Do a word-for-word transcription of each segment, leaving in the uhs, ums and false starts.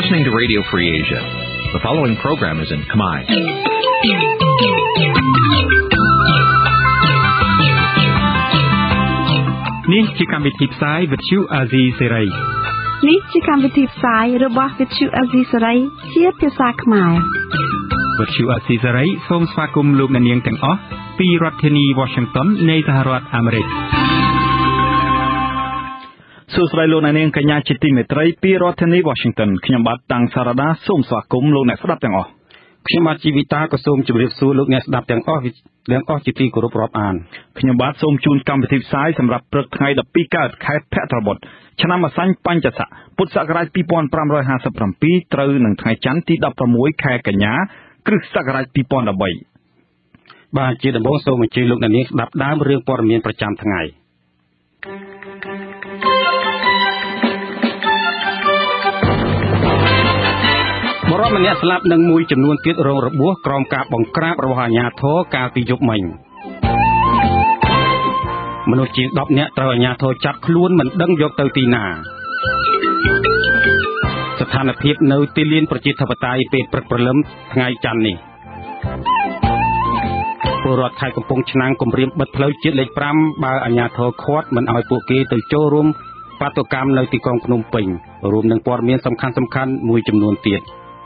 listening to Radio Free Asia. The following program is in Khmer. Nǐ chi càm bi tiệp xáy vệt chiu a zì sê ray. Nǐ chi càm bi tiệp xáyរបស់វិទ្យុអាស៊ីសេរីជាភាសាខ្មែរវិទ្យុអាស៊ីសេរីសូមស្វាគមន៍លោកអ្នកនាងទាំងអស់ពីរដ្ឋធានី Washington នៃសហរដ្ឋអាមេរិកសួស្តីលោកអ្នកនាងកញ្ញាជាទីមេត្រីពីរដ្ឋធានី Washington ខ្ញុំបាទតាំងសារ៉ាដាសូមស្វាគមន៍លោកអ្នកស្ដាប់ទាំងអស់ខ្ញុំបាទជីវិតាក៏សូមជម្រាបសួរលោកអ្នកស្ដាប់ទាំងអស់ទាំងអស់ជាទីគោរពរាប់អានខ្ញុំបាទសូមជូនកម្មវិធីផ្សាយសម្រាប់ព្រឹកថ្ងៃដប់ពីរកើតខែភទ្របទឆ្នាំអសាញ់បញ្ញស័កពុទ្ធសករាជពីរពាន់ប្រាំរយហាសិបប្រាំពីរត្រូវនឹងថ្ងៃច័ន្ទទីដប់ប្រាំមួយខែកញ្ញាគ្រិស្តសករាជពីរពាន់ដប់បីបាទជាដំបូងសូមអញ្ជើញលោកអ្នកនាងស្ដាប់ដើមរឿងព័ត៌មានប្រចាំថ្ងៃបរិបទម្នាក់ស្លាប់និងមួយចំនួនទៀតរងរបួសក្រោមការបង្ក្រាបរបស់អាជ្ញាធរកាលពីយប់មិញមនុស្សជាងដប់នាក់ត្រូវអាជ្ញាធរចាប់ខ្លួនមិនដឹងយកទៅទីណាស្ថានភាពនៅទីលានប្រជាធិបតេយ្យពេលព្រឹកព្រលឹមថ្ងៃច័ន្ទនេះពលរដ្ឋខេត្តកំពង់ឆ្នាំងគម្រាមបិទផ្លូវជាតិលេខប្រាំបើអាជ្ញាធរឃាត់មិនឲ្យពួកគេទៅចូលរួមបាតុកម្មនៅទីក្រុងភ្នំពេញរួមនឹងព័ត៌មានសំខាន់សំខាន់មួយចំនួនទៀត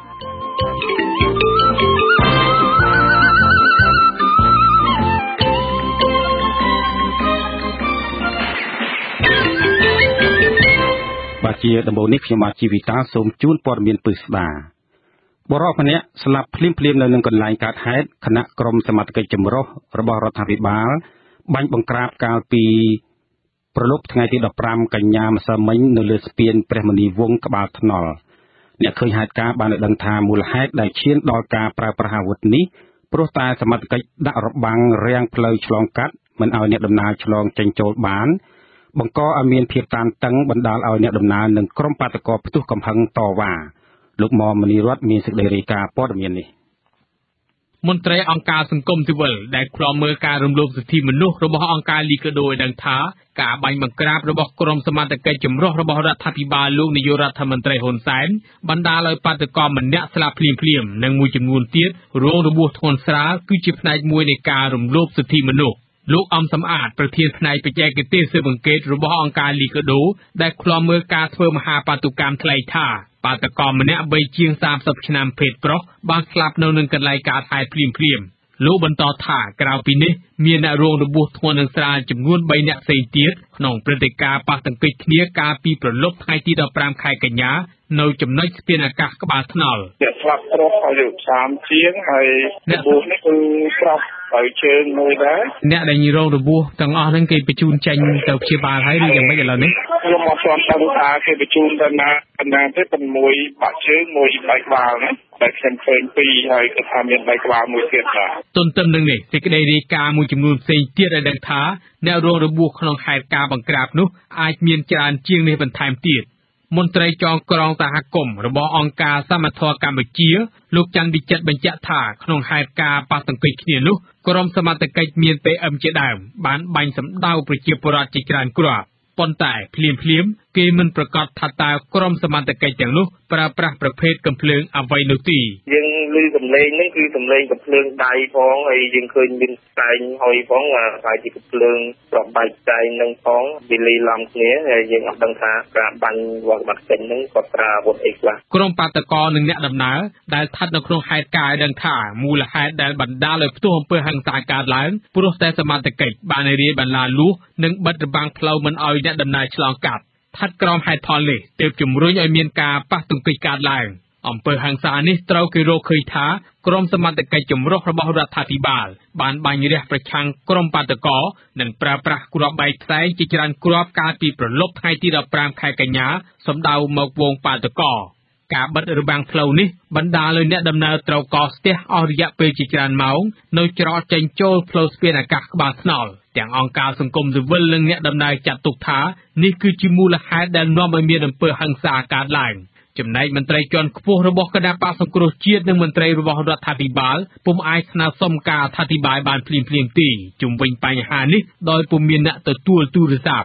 បាទជាដំបូងនេះខ្ញុំបាទជីវិតាសូមជូនព័ត៌មានពិស្ដាបរិបទម្នាក់ស្លាប់ភ្លាមភ្លាមនៅនឹងកន្លែងកើតហេតុគណៈក្រុមសមត្ថកិច្ចចម្រុះរបស់រដ្ឋាភិបាលបាញ់បង្ក្រាបកាលពីប្រលប់ថ្ងៃទីដប់ប្រាំកញ្ញាម្សិលមិញនៅលើស្ពានព្រះមុនីវង្សក្បាលថ្នល់អ្នកឃើញហេតុការណ៍បានដឹងថាមូលហេតុដែលឈានដល់ការប្រើប្រាស់អាវុធនេះព្រោះតែសមត្ថកិច្ចដាក់របាំងរាំងផ្លូវឆ្លងកាត់មិនឲ្យអ្នកដំណើរឆ្លងចេញចូលបានបង្កឲ្យមានភាពតានតឹងបណ្ដាលឲ្យអ្នកដំណើរនិងក្រុមបាតុករផ្ទុះកំហឹងតវ៉ាលោកមុំមនីរតមានសេចក្តីរាយការណ៍ព័ត៌មាននេះមន្ត្រីអង្គការសង្គមស៊ីវិលដែលឃ្លាំមើលការរំលោភសិទ្ធិមនុស្សរបស់អង្គការលីកាដូឲ្យដឹងថាការបាញ់បង្ក្រាបរបស់ក្រុមសមត្ថកិច្ចចម្រុះរបស់រដ្ឋាភិបាលលោកនាយករដ្ឋមន្ត្រីហ៊ុនសែនបណ្ដាលឲ្យបាតុករម្នាក់ស្លាប់ភ្លាមៗនិងមួយចំនួនទៀតរងរបួសធ្ងន់ស្រាលគឺជាផ្នែកមួយនៃការរំលោភសិទ្ធិមនុស្សលោកអំសំអាតប្រធានផ្នែកបច្ចេកទេសស៊ើបអង្កេតរបស់អង្គការលីកាដូដែលឃ្លាំមើលការធ្វើមហាបាតុកម្មថ្លែងថាបាតុករម្នាក់វ័យជាងសាមសិបឆ្នាំភេទប្រុសបានស្លាប់នៅនឹងកន្លែងកើតហេតុភ្លាមៗលោកបន្តថាក្រៅពីនេះមានអ្នករងរបួសធ្ងន់និងស្រាលចំនួនបីនាក់ផ្សេងទៀតក្នុងព្រឹត្តិការណ៍ប៉ះទង្គិចគ្នាកាលពីប្រលប់ថ្ងៃទីដប់ប្រាំខែកញ្ញានៅចំណុចស្ពានអាកាសក្បាលថ្នល់អ្នកស្លាប់ប្រុសអាយុសាមជាងហើយរបួសនេះគឺប្រុសហើយជើងមួយដែរអ្នកដែលរងរបួសទាំងអស់ហ្នឹងគេបញ្ជូនចេញទៅព្យាបាលហើយឬយ៉ាងម៉េចឥឡូវនេះខ្ញុំអត់ទាន់ដឹងថាគេបញ្ជូនទៅណាបណ្ណាទេប៉ុន្តែមួយបាក់ជើងមួយបែកក្បាលណាតែខ្ញុំឃើញពីរហើយគេថាមានបែកក្បាលមួយទៀតដែរទន្ទឹមនឹងនេះសេចក្តីរាយការណ៍មួយចំនួនផ្សេងទៀតឲ្យដឹងថាអ្នករងរបួសក្នុងហេតុការណ៍បង្ក្រាបនោះអាចមានច្រើនជាងនេះបន្ថែមទៀតមន្ត្រីចងក្រងសហគមន៍របស់អង្គការសមត្ថៈកម្ពុជាលោកច័ន្ទវិចិត្របញ្ជាក់ថាក្នុងហេតុការណ៍ប៉ះទង្គិចគ្នានោះក្រុមសមត្ថកិច្ចមាន ពី អឹម ជាដើមបានបាញ់សម្ដៅប្រជាពលរដ្ឋជាច្រើនគ្រាប់ប៉ុន្តែភ្លាមភ្លាមគេមិនប្រកាសថាតើក្រុមសមត្ថកិច្ចទាំងនោះប្រើប្រាស់ប្រភេទកាំភ្លើងអ្វីនោះទេយើងឮសំឡេងនេះគឺសំឡេងកាំភ្លើងដៃផងហើយយើងឃើញមានផ្សែងហុយផងហើយជាកាំភ្លើងប្របែកផ្សែងនឹងផងវាលីឡំគ្នាហើយយើងអត់ដឹងថាការបាញ់វត្តបាត់ចេញនឹងគាត់ប្រើអាវុធអីខ្លះក្រុមបាតុករនិងអ្នកដំណើរដែលស្ថិតនៅក្នុងហេតុការណ៍ឲ្យដឹងថាមូលហេតុដែលបណ្ដាលឲ្យផ្ទុះអំពើហិង្សាកើតឡើងព្រោះតែសមត្ថកិច្ចបានរាយបណ្ដាលលួសនិងបិទរបាំងផ្លូវមិនឲ្យអ្នកដំណើរឆ្លងកាត់ស្ថិតក្រោមហេតុផលនេះទើបជំរុញឲ្យមានការប៉ះទង្គិចកើតឡើងអំពើហិង្សានេះត្រូវគេរកឃើញថាក្រុមសមត្ថកិច្ចចម្រុះរបស់រដ្ឋាភិបាលបានបាញ់រះប្រឆាំងក្រុមបាតុករនិងប្រើប្រាស់គ្រាប់បែកផ្សែងជាច្រើនគ្រាប់កាលពីប្រលប់ថ្ងៃទីដប់ប្រាំខែកញ្ញាសម្ដៅមកវងបាតុករការបិទរបាំងផ្លូវនេះបណ្ដាលឲ្យអ្នកដំណើរត្រូវកកស្ទះអស់រយៈពេលជាច្រើនម៉ោងនៅច្រកចេញចូលផ្លូវស្ពានអាកាសក្បាលថ្នល់ទាំងអង្គការសង្គមស៊ីវិលនិងអ្នកដំណើរចាត់ទុកថានេះគឺជាមូលហេតុដែលនាំឲ្យមានអំពើហិង្សាកើតឡើងចំណែកមន្ត្រីជាន់ខ្ពស់របស់គណៈបក្សសង្គ្រោះជាតិនិងមន្ត្រីរបស់រដ្ឋាភិបាលពុំអាចស្នើសុំការអធិប្បាយបានភ្លាមៗទេជុំវិញបញ្ហានេះដោយពុំមានអ្នកទទួលទូរស័ព្ទ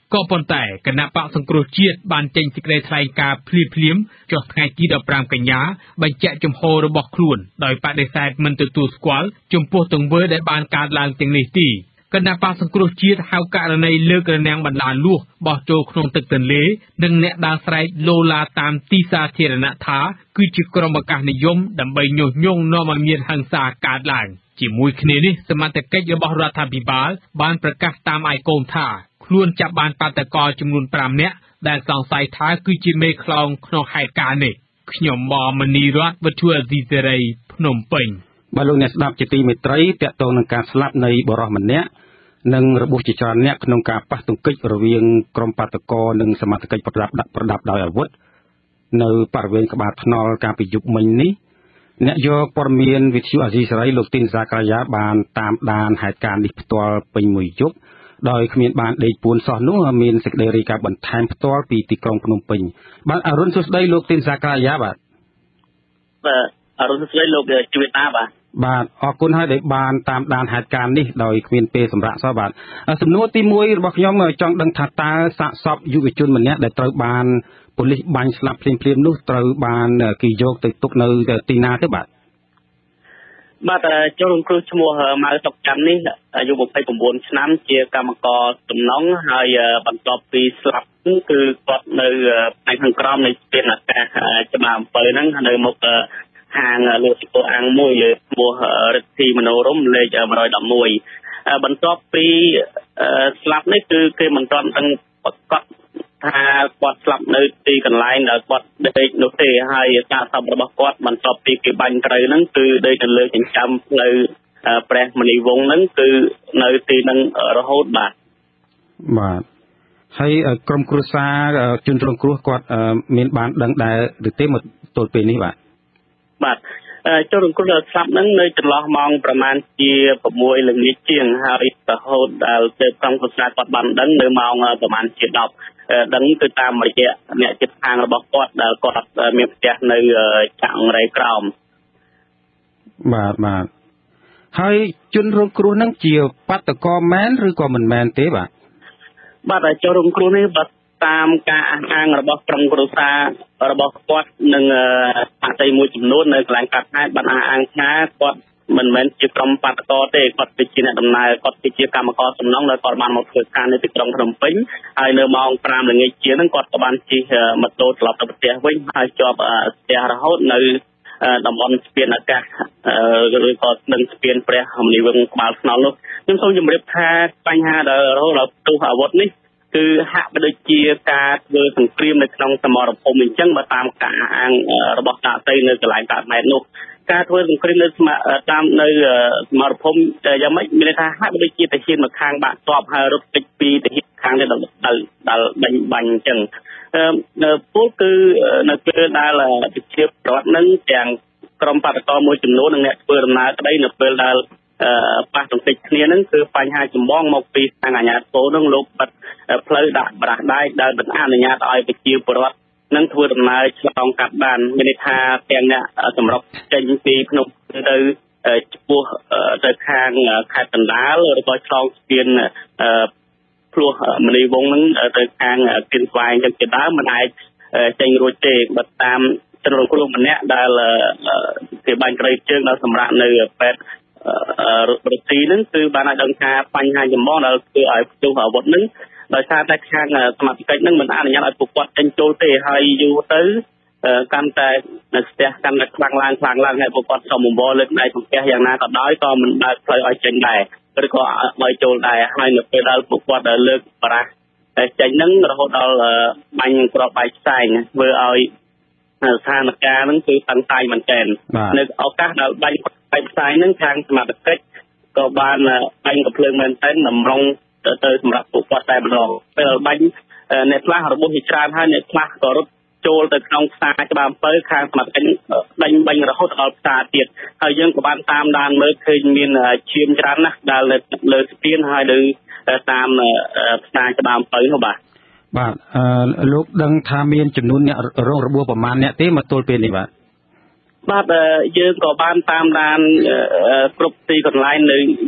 ក៏ប៉ុន្តែគណៈបកសង្គ្រោះជាតិបានចេញសេចក្តីថ្លែងការណ៍ភ្លាមភ្លាមចុះថ្ងៃទីដប់ប្រាំកញ្ញាបញ្ជាក់ជំហររបស់ខ្លួនដោយបដិសេធមិនទទួលស្គាល់ចំពោះទង្វើដែលបានកើតឡើងទាំងនេះទេគណៈបកសង្គ្រោះជាតិហៅករណីលើករណាំងបណ្ដាលួសបោះចូលក្នុងទឹកទន្លេនិងអ្នកដើរស្រែកឡូឡាតាមទីសាធារណៈថាគឺជាក្រុមអាកាសនិយមដើម្បីញុះញង់នាំឲ្យមានហិង្សាកើតឡើងជាមួយគ្នានេះសមត្ថកិច្ចរបស់រដ្ឋាភិបាលបានប្រកាសតាមឯកូនថាខ្លួនចាប់បានបាតុករចំនួនប្រាំនាក់ដែលសង្ស័យថាគឺជាមេខ្លោងក្នុងហេតុការណ៍នេះខ្ញុំមមនីរតវិទ្យុអេស៊ីសេរីភ្នំពេញបាទលោកអ្នកស្ដាប់ជាទីមេត្រីតាក់ទងនឹងការស្លាប់នៃបរិសម្នាក់និងរបួសជាច្រើនអ្នកក្នុងការប៉ះទង្គិចរវាងក្រុមបាតុករនិងសមត្ថកិច្ចប្រដាប់ដាក់ប្រដាប់ដោយអាវុធនៅបរិវេណក្បាលថ្នល់កាលពីយប់មិញនេះអ្នកយកព័ត៌មានវិទ្យុអាស៊ីសេរីលោកទីនសាការីយ៉ាបានតាមដានហេតុការណ៍នេះផ្ទាល់ពេញមួយយប់ដោយគ្មានបានដេកពួនសោះនោះមានសេចក្តីរាយការណ៍បន្ថែមផ្ទាល់ពីទីក្រុងភ្នំពេញបាទអរុនសួស្តីលោកទីនសាការីយ៉ាបាទបាទអរុនសួស្តីលោកជីវិតាបាទបាទអរគុណហើយដែលបានតាមដានហេតុការណ៍នេះដោយគ្មានពេលសម្រាប់សោះបាទសំណួរទីមួយរបស់ខ្ញុំចង់ដឹងថាតើសាកសពយុវជនម្នាក់ដែលត្រូវបានប៉ូលីសបាញ់ស្លាប់ភ្លាមៗនោះត្រូវបានគេយកទៅទុកនៅទីណាទេបាទបាទចូលរងគ្រោះឈ្មោះម៉ៅសុកច័ន្ទនេះអាយុยี่สิบเก้าឆ្នាំជាកម្មករសំណង់ហើយបន្ទាប់ពីស្លាប់គឺគាត់នៅផ្នែកខាងក្រោមនៃស្ពានអាកាសច្បារអំពើហ្នឹងនៅមុខហាងលក់ស៊ីអាំងមួយឈ្មោះរិទ្ធីមនោរម្យលេខmột một mộtបន្ទាប់ពីស្លាប់នេះគឺគេមិនទាន់ដឹងប្រកាសថាគាត់ស្លាប់នៅទីកន្លែងដែលគាត់ដេកនោះទេហើយការសពរបស់គាត់បន្ទាប់ពីគេបាញ់ត្រូវហ្នឹងគឺដេកទៅលើចិញ្ចើមផ្លូវព្រះមនីវង្សហ្នឹងគឺនៅទីហ្នឹងរហូតបាទបាទហើយក្រុមគ្រួសារជនរងគ្រោះគាត់មានបានដឹងដែរឬទេមកទល់ពេលនេះបាទបាទចូលរងគ្រោះស្លាប់ហ្នឹងនៅចន្លោះម៉ោងប្រមាណជាsáuល្ងាចជាងហើយរហូតដល់ទៅក្រុមគ្រួសារគាត់បានដឹងនៅម៉ោងប្រមាណជាដប់ដឹងទៅតាមរយៈអ្នកជិតខាងរបស់គាត់ដែលគាត់មានផ្ទះនៅចាក់អង្រៃក្រោមបាទបាទហើយជនរងគ្រោះហ្នឹងជាបាតុករមែនឬក៏មិនមែនទេបាទបាទចូលរងគ្រោះនេះបាទតាមការអះអាងរបស់ក្រុមគ្រួសាររបស់គាត់និងអតីតមួយចំនួននៅកន្លែងកាត់ហេតុបានអះអាងថាគាត់មិនមែនជាក្រុមបាតុករទេគាត់គឺជាអ្នកដំណើរគាត់គឺជាកម្មករសំណង់ដែលគាត់បានមកធ្វើការនៅទីក្រុងភ្នំពេញហើយនៅម៉ោងប្រាំល្ងាចជាងហ្នឹងគាត់ក៏បានជិះម៉ូតូត្រឡប់ទៅផ្ទះវិញហើយជាប់ផ្ទះរហូតនៅតំបន់ស្ពានអាកាសឬក៏នឹងស្ពានព្រះមនីវង្សក្បាលថ្នល់នោះខ្ញុំសូមជម្រាបថាបញ្ហាដែលរហូតដល់ផ្ទុះអាវុធនេះគឺហាក់បីដូចជាការធ្វើសង្គ្រាមនៅក្នុងសមរភូមិអញ្ចឹងបើតាមការអះអាងរបស់តាតីនៅកន្លែងកើតហេតុនោះការធ្វើសង្គ្រាមនៅតាមនៅសមរភូមិយ៉ាងម៉េចមានន័យថាហាក់បីដូចជាទាហានមកខាងបាក់ទ័ពហើយរត់គេចពីទាហានខាងនេះដល់ដល់បាញ់បាញ់អញ្ចឹងនៅពលគឺនៅពេលដែលប្រជាពលរដ្ឋនឹងទាំងក្រុមបាតុករមួយចំនួននិងអ្នកធ្វើដំណើរក្តីនៅពេលដែលប៉ះទង្គិចគ្នាហ្នឹងគឺបញ្ហាចម្បងមកពីខាងអាជ្ញាធរនឹងលោកបិទផ្លូវដាក់បរាសដែកដែលមិនអនុញ្ញាតឲ្យប្រជាពលរដ្ឋនឹងធ្វើដំណើរឆ្លងកាត់បានមានន័យថាទាំងអ្នកសម្រុកចេញពីភ្នំទៅឆ្ពោះទៅខាងខេត្តកណ្ដាលឬក៏ឆ្លងស្ពានភ្លោះមនីវង្សហ្នឹងទៅខាងគៀនស្វាយចឹងជាដើមមិនអាចចេញរួចទេបើតាមជនរងគ្រោះម្នាក់ដែលគេបាញ់ក្រីជើងដល់សម្រាប់នៅពេទ្យរត់ទីហ្នឹងគឺបានឲ្យដឹងថាបញ្ហាចម្បងដែលធ្វើឲ្យផ្ទុះអាវុធហ្នឹងដោយសារតែខាងសមត្ថកិច្ចហ្នឹងមិនអនុញ្ញាតឲ្យពួកគាត់ចេញចូលទេហើយយូរទៅកាន់តែស្ទះកាន់តែខ្លាំងឡើងខ្លាំងឡើងហើយពួកគាត់សុំអង្វរលើកដៃសំពះយ៉ាងណាក៏ដោយក៏មិនបើកផ្លូវឲ្យចេញដែរឬក៏ឲ្យចូលដែរហើយនៅពេលដែលពួកគាត់លើកបរាសតែចេញហ្នឹងរហូតដល់បាញ់គ្រាប់បែកផ្សែងធ្វើឲ្យស្ថានភាពហ្នឹងគឺតាំងតែមែនទែននៅឱកាសដែលបាញ់បែកផ្សែងហ្នឹងខាងសមត្ថកិច្ចក៏បានបាញ់កំភ្លើងមែនទែនតម្រង់ទៅសម្រាប់ពួកគាត់តែម្ដងពេលបាញ់អ្នកខ្លះរបួសជាច្រើនហើយអ្នកខ្លះក៏រត់ចូលទៅក្នុងផ្សារច្បារអំពើខាងសមត្ថកិច្ចដេញបាញ់រហូតដល់ផ្សារទៀតហើយយើងក៏បានតាមដានមើលឃើញមានឈាមច្រើនណាស់ដែលលើស្ពានហើយនៅតាមផ្សារច្បារអំពើនោះបាទបាទលោកដឹងថាមានចំនួនអ្នករងរបួសប្រមាណអ្នកទេមកទល់ពេលនេះបាទបាទយើងក៏បានតាមដានគ្រប់ទីកន្លែងនៅយប់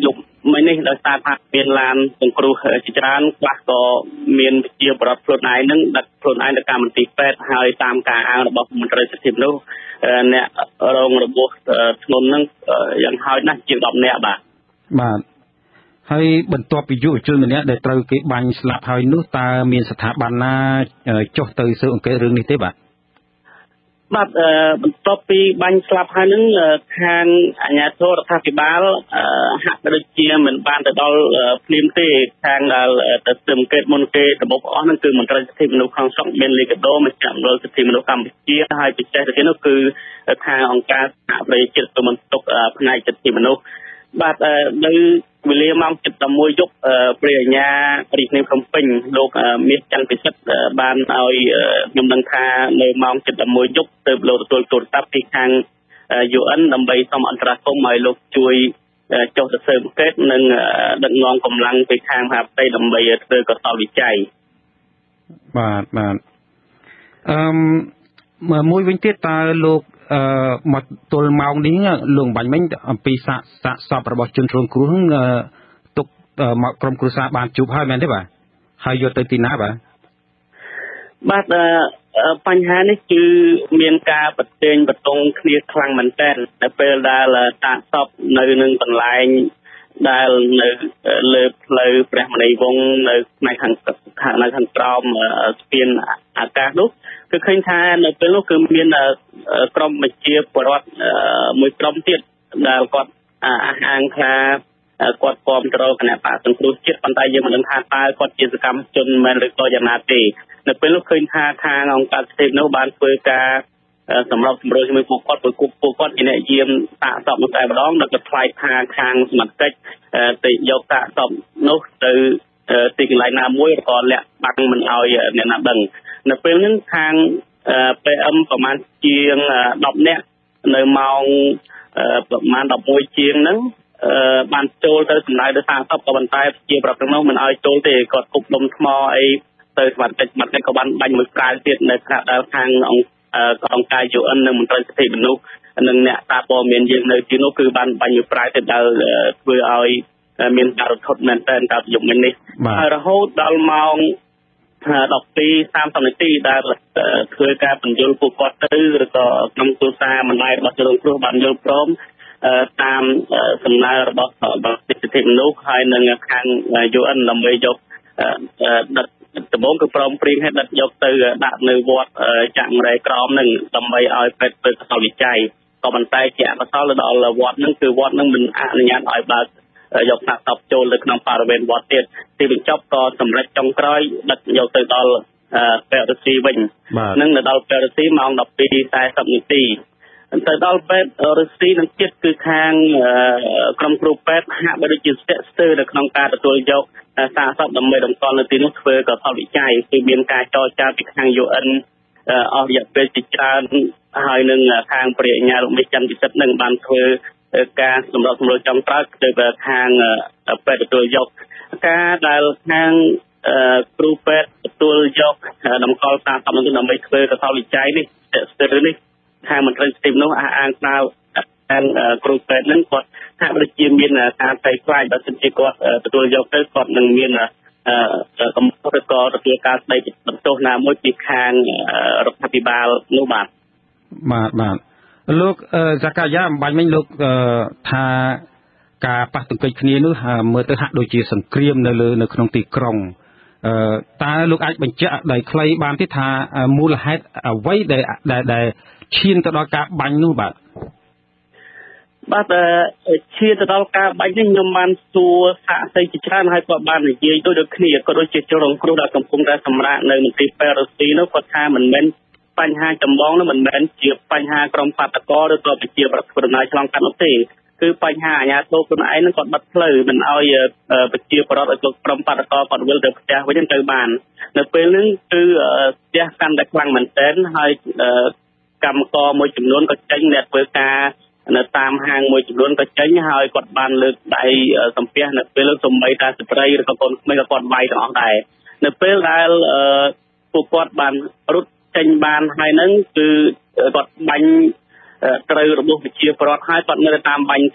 មិននេះដោយសារថាមានឡានសង្គ្រោះជាច្រើនខ្លះក៏មានជាបរិបទខ្លួនឯងនឹងដឹកខ្លួនឯងទៅកម្មវិធីពេទ្យហើយតាមការអាងរបស់មន្ត្រីសិទ្ធិមនុស្សអ្នករងរបួសធ្ងន់នឹងយ៉ាងហោចណាស់ជាង10នាក់បាទបាទហើយបន្ទាប់ពីយុវជនម្នាក់ដែលត្រូវគេបាញ់ស្លាប់ហើយនោះតើមានស្ថាប័នណាចុះទៅស៊ើបអង្កេតរឿងនេះទេបាទបាទបន្ទាប់ពីបាញ់ស្លាប់ហើយនឹងខាងអាជ្ញាធររដ្ឋាភិបាលហាក់ដូចជាមិនបានទៅដល់ភ្លាមទេខាងដែលទៅស៊ើបអង្កេតមុនគេរបបអស់ហ្នឹងគឺមន្ត្រីសិទ្ធិមនុស្សក្នុងស្រុកមានលីកាដូមជ្ឈមណ្ឌលសិទ្ធិមនុស្សកម្ពុជាហើយពិសេសទៅទៀតនោះគឺខាងអង្គការសហប្រជាជាតិទៅបន្ទុកផ្នែកសិទ្ធិមនុស្សបាទនៅវេលាម៉ោង ជិត ដប់មួយ យប់ព្រះអាជ្ញារាជធានីភ្នំពេញលោកមាសច័ន្ទពិសិដ្ឋបានឲ្យខ្ញុំដឹងថានៅម៉ោង ជិត ដប់មួយ យប់ទៅលោកទទួលទូរស័ព្ទពីខាង ยู เอ็น ដើម្បីសូមអន្តរាគមន៍ឲ្យលោកជួយចុះទៅស៊ើបអង្កេតនិងដឹកនាំកម្លាំងពីខាងមហាផ្ទៃដើម្បីធ្វើកសលវិច័យបាទបាទអឺមួយវិញទៀតតើលោកអឺមកទល់ម៉ោងនេះលោកបាញ់មិញអំពីសាកសាកសពរបស់ជនរងគ្រោះទុកមកក្រុមគ្រួសារបានជួបហើយមែនទេបាទហើយយកទៅទីណាបាទបាទបញ្ហានេះគឺមានការប្រទែងបតងគ្នាខ្លាំងមែនទែននៅពេលដែលតាក់សពនៅនឹងកន្លែងដែលនៅលើផ្លូវព្រះមនីវង្សនៅផ្នែកខាងនៅខាងក្រោមស្ពានអាកាសនោះគឺឃើញថានៅពេលនោះគឺមានក្រុមបញ្ជាពលរដ្ឋមួយក្រុមទៀតដែលគាត់អះអាងថាគាត់គាំទ្រគណៈបកសង្គ្រោះជាតិប៉ុន្តែយើងមិនដឹងថាតើគាត់ជាសកម្មជនមែនឬក៏យ៉ាងណាទេនៅពេលនោះឃើញថាខាងអង្គការសិទ្ធិនោះបានធ្វើការសម្រាប់សម្រួលជាមួយពួកគាត់ពួកពួកគាត់ជាអ្នកយាមតាក់សពនោះតែម្ដងដល់ទៅថ្លែងថាខាងសមត្ថកិច្ចទៅយកតាក់សពនោះទៅទីកន្លែងណាមួយក៏លាក់បាំងមិនឲ្យអ្នកណាដឹងនៅពេលហ្នឹងខាង พี เอ็ม ប្រហែលជាងដប់នាក់នៅម៉ោងប្រហែលដប់មួយជាងហ្នឹងបានចូលទៅសម្ដៅទៅសាកសពក៏ប៉ុន្តែជាប្រាប់ទាំងនោះមិនឲ្យចូលទេគាត់គប់ដុំថ្មអីទៅសមត្ថកិច្ចសមត្ថកិច្ចក៏បានបាញ់មួយកាយទៀតនៅខណៈដែលខាងអង្គការ ยู เอ็น និងមន្ត្រីសិទ្ធិមនុស្សនិងអ្នកតាព័ត៌មានយើងនៅទីនោះគឺបានបាញ់មួយកាយទៀតដែលធ្វើឲ្យមានការរត់ឈុតមែនទែនតាមយុគនេះហើយរហូតដល់ម៉ោង ដប់ពីរ សាមសិប នាទីដែលធ្វើការបញ្យល់ពួកគាត់ទៅឬក៏ក្នុងទូរស័ព្ទម្ដាយរបស់ជនរងគ្រោះបានយល់ព្រមតាមសំណើរបស់សិទ្ធិមនុស្សហើយនឹងខាង ยู เอ็น ដើម្បីយកដឹកដំបងគឺព្រមព្រៀងឲ្យដឹកយកទៅដាក់នៅវត្តចាក់មរេក្រមនឹងដើម្បីឲ្យពេទ្យធ្វើកសលវិច័យក៏ប៉ុន្តែជាអកុសលដល់វត្តនឹងគឺវត្តនឹងមិនអនុញ្ញាតឲ្យបើកយកតាក់សពចូលទៅក្នុងបរិវេណវត្តទៀតទីបញ្ចប់ក៏សម្រេចចុងក្រោយដឹកយកទៅដល់ពេទ្យរស៊ីវិញនឹងនៅដល់ពេទ្យរស៊ីម៉ោង ដប់ពីរ សាមសិប នាទីទៅដល់ពេទ្យរស៊ីនឹងទៀតគឺខាងក្រុមគ្រូពេទ្យហាក់បីដូចជាស្ទាក់ស្ទើរនៅក្នុងការទទួលយកសាកសពដើម្បីតម្កល់នៅទីនោះធ្វើកសលវិច័យគឺមានការចរចាពីខាង ยู เอ็น អស់រយៈពេលជាច្រើនហើយនឹងខាងព្រះអាជ្ញាលោកមេច័ន្ទពិសិដ្ឋនឹងបានធ្វើការសម្របសម្រួលចំក្រោយទៅខាងពេទ្យទទួលយកការដែលខាងគ្រូពេទ្យទទួលយកតម្កល់សាកសពនោះដើម្បីធ្វើកសលវិច័យនេះស្ទើរនេះខាងមន្ត្រីសិទ្ធិមនុស្សអះអាងថាខាងគ្រូពេទ្យនឹងគាត់ថាដូចជាមានការផ្ទៃខ្លាចបើសិនជាគាត់ទទួលយកទៅគាត់នឹងមានកំហុសឬក៏ទទួលការស្ដីបន្ទោសណាមួយពីខាងរដ្ឋាភិបាលនោះបាទបាទបាទលោកសកាយាអំបញ្ញមិញលោកថាការប៉ះទង្គិចគ្នានោះមើលទៅហាក់ដូចជាសង្គ្រាមនៅលើនៅក្នុងទីក្រុងតើលោកអាចបញ្ជាក់ដោយខ្លីបានទេថាមូលហេតុអ្វីដែលដែលឈានទៅដល់ការបាញ់នោះបាទបាទឈានទៅដល់ការបាញ់នេះខ្ញុំបានសួរសាកសីជាច្រើនហើយគាត់បាននិយាយដូចដូចគ្នាក៏ដូចជាជនរងគ្រោះដែលកំពុងតែសម្រាកនៅមន្ទីរពេទ្យរស៊ីនោះគាត់ថាមិនមែនបញ្ហាចម្បងនោះមិនមែនជាបញ្ហាក្រុមបាតកោឬក៏ជាប្រព័ន្ធដំណើរឆ្លងកាត់នោះទេគឺបញ្ហាអាជ្ញាធរខ្លួនឯងនឹងគាត់បិទផ្លូវមិនឲ្យប្រជាពលរដ្ឋឲ្យក្រុមបាតកោគាត់វិលទៅផ្ទះវិញទៅបាននៅពេលហ្នឹងគឺផ្ទះកាន់តែខ្លាំងមែនទែនហើយកម្មករមួយចំនួនក៏ចេញអ្នកធ្វើការនៅតាមហាងមួយចំនួនក៏ចេញហើយគាត់បានលើកដៃសំពះនៅពេលលើកសំបីតាស្ត្រីឬក៏កូនក្មេងក៏គាត់វាយទាំងអស់ដែរនៅពេលដែលពួកគាត់បានរត់ចេញបានហើយហ្នឹងគឺគាត់បាញ់ត្រូវរបួសវិជាប្រវត្តិហើយគាត់នៅតាមបាញ់ទៀត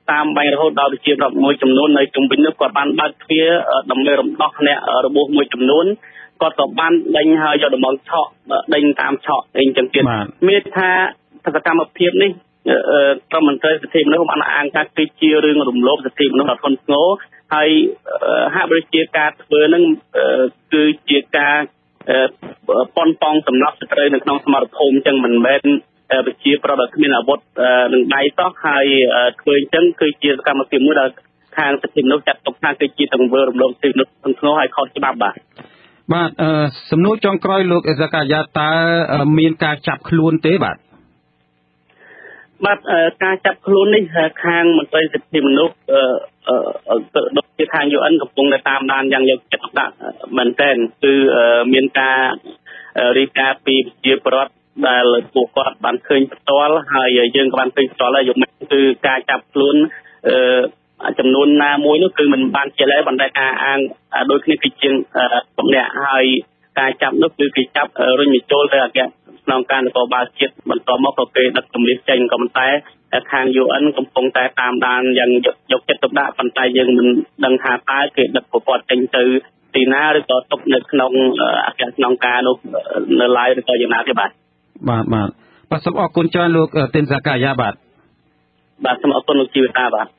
តាមបាញ់រហូតដល់ប្រជាប្រដ្ឋមួយចំនួននៅជុំវិញនោះគាត់បានបើកទ្វារដើម្បីរំដោះអ្នករបួសមួយចំនួនគាត់ក៏បានដេញហើយយកដំបងឆក់ដេញតាមឆក់អីចឹងទៀតមានថាសកម្មភាពនេះក្រុមមន្ត្រីសិទ្ធិមនុស្សបានអាងថាគឺជារឿងរំលោភសិទ្ធិមនុស្សដ៏ធ្ងន់ធ្ងរហើយហាក់បីជាការធ្វើនឹងគឺជាការប៉ុនប៉ងសម្រាប់ស្ត្រីនៅក្នុងសមរភូមិចឹងមិនមែនប្រជាប្រដ្ឋដែលគ្មានអាវុធនឹងដៃសោះហើយធ្វើអញ្ចឹងគឺជាសកម្មភាពមួយដែលខាងសិទ្ធិមនុស្សចាត់ទុកថាគឺជាទង្វើរំលោភសិទ្ធិមនុស្សធ្ងន់ធ្ងរហើយខុសច្បាប់បាទបាទសំណួរចុងក្រោយលោកអេសាកាយ៉ាតើមានការចាប់ខ្លួនទេបាទបាទការចាប់ខ្លួននេះខាងមន្ត្រីសិទ្ធិមនុស្សដូចជាខាង ยู เอ็น កំពុងតែតាមដានយ៉ាងយកចិត្តទុកដាក់មែនទែនគឺមានការរាយការណ៍ពីប្រជាពលរដ្ឋដែលពួកគាត់បានឃើញផ្ទាល់ហើយយើងក៏បានឃើញផ្ទាល់ហើយយកមកគឺការចាប់ខ្លួនចំនួនណាមួយនោះគឺមិនបានជាឡើយបណ្ដាការអាងដូចគ្នាគឺជាបំនាក់ហើយការចាប់នោះគឺគេចាប់រុញបញ្ចូលទៅអគ្គក្នុងការនគរបាលជាតិបន្តមកក៏គេដឹកទម្លាក់ចេញក៏ប៉ុន្តែខាង ยู เอ็น កំពុងតែតាមដានយ៉ាងយកចិត្តទុកដាក់ប៉ុន្តែយើងមិនដឹងថាតើគេដឹកប្រព័ន្ធចេញទៅទីណាឬក៏ទុកនៅក្នុងអគ្គក្នុងការនោះនៅឡើយឬក៏យ៉ាងណាទេបាទបាទបាទបាទសូមអរគុណច្រើនលោកទិនសាកាយ៉ាបាទបាទសូមអរគុណលោកជីវិតាបាទ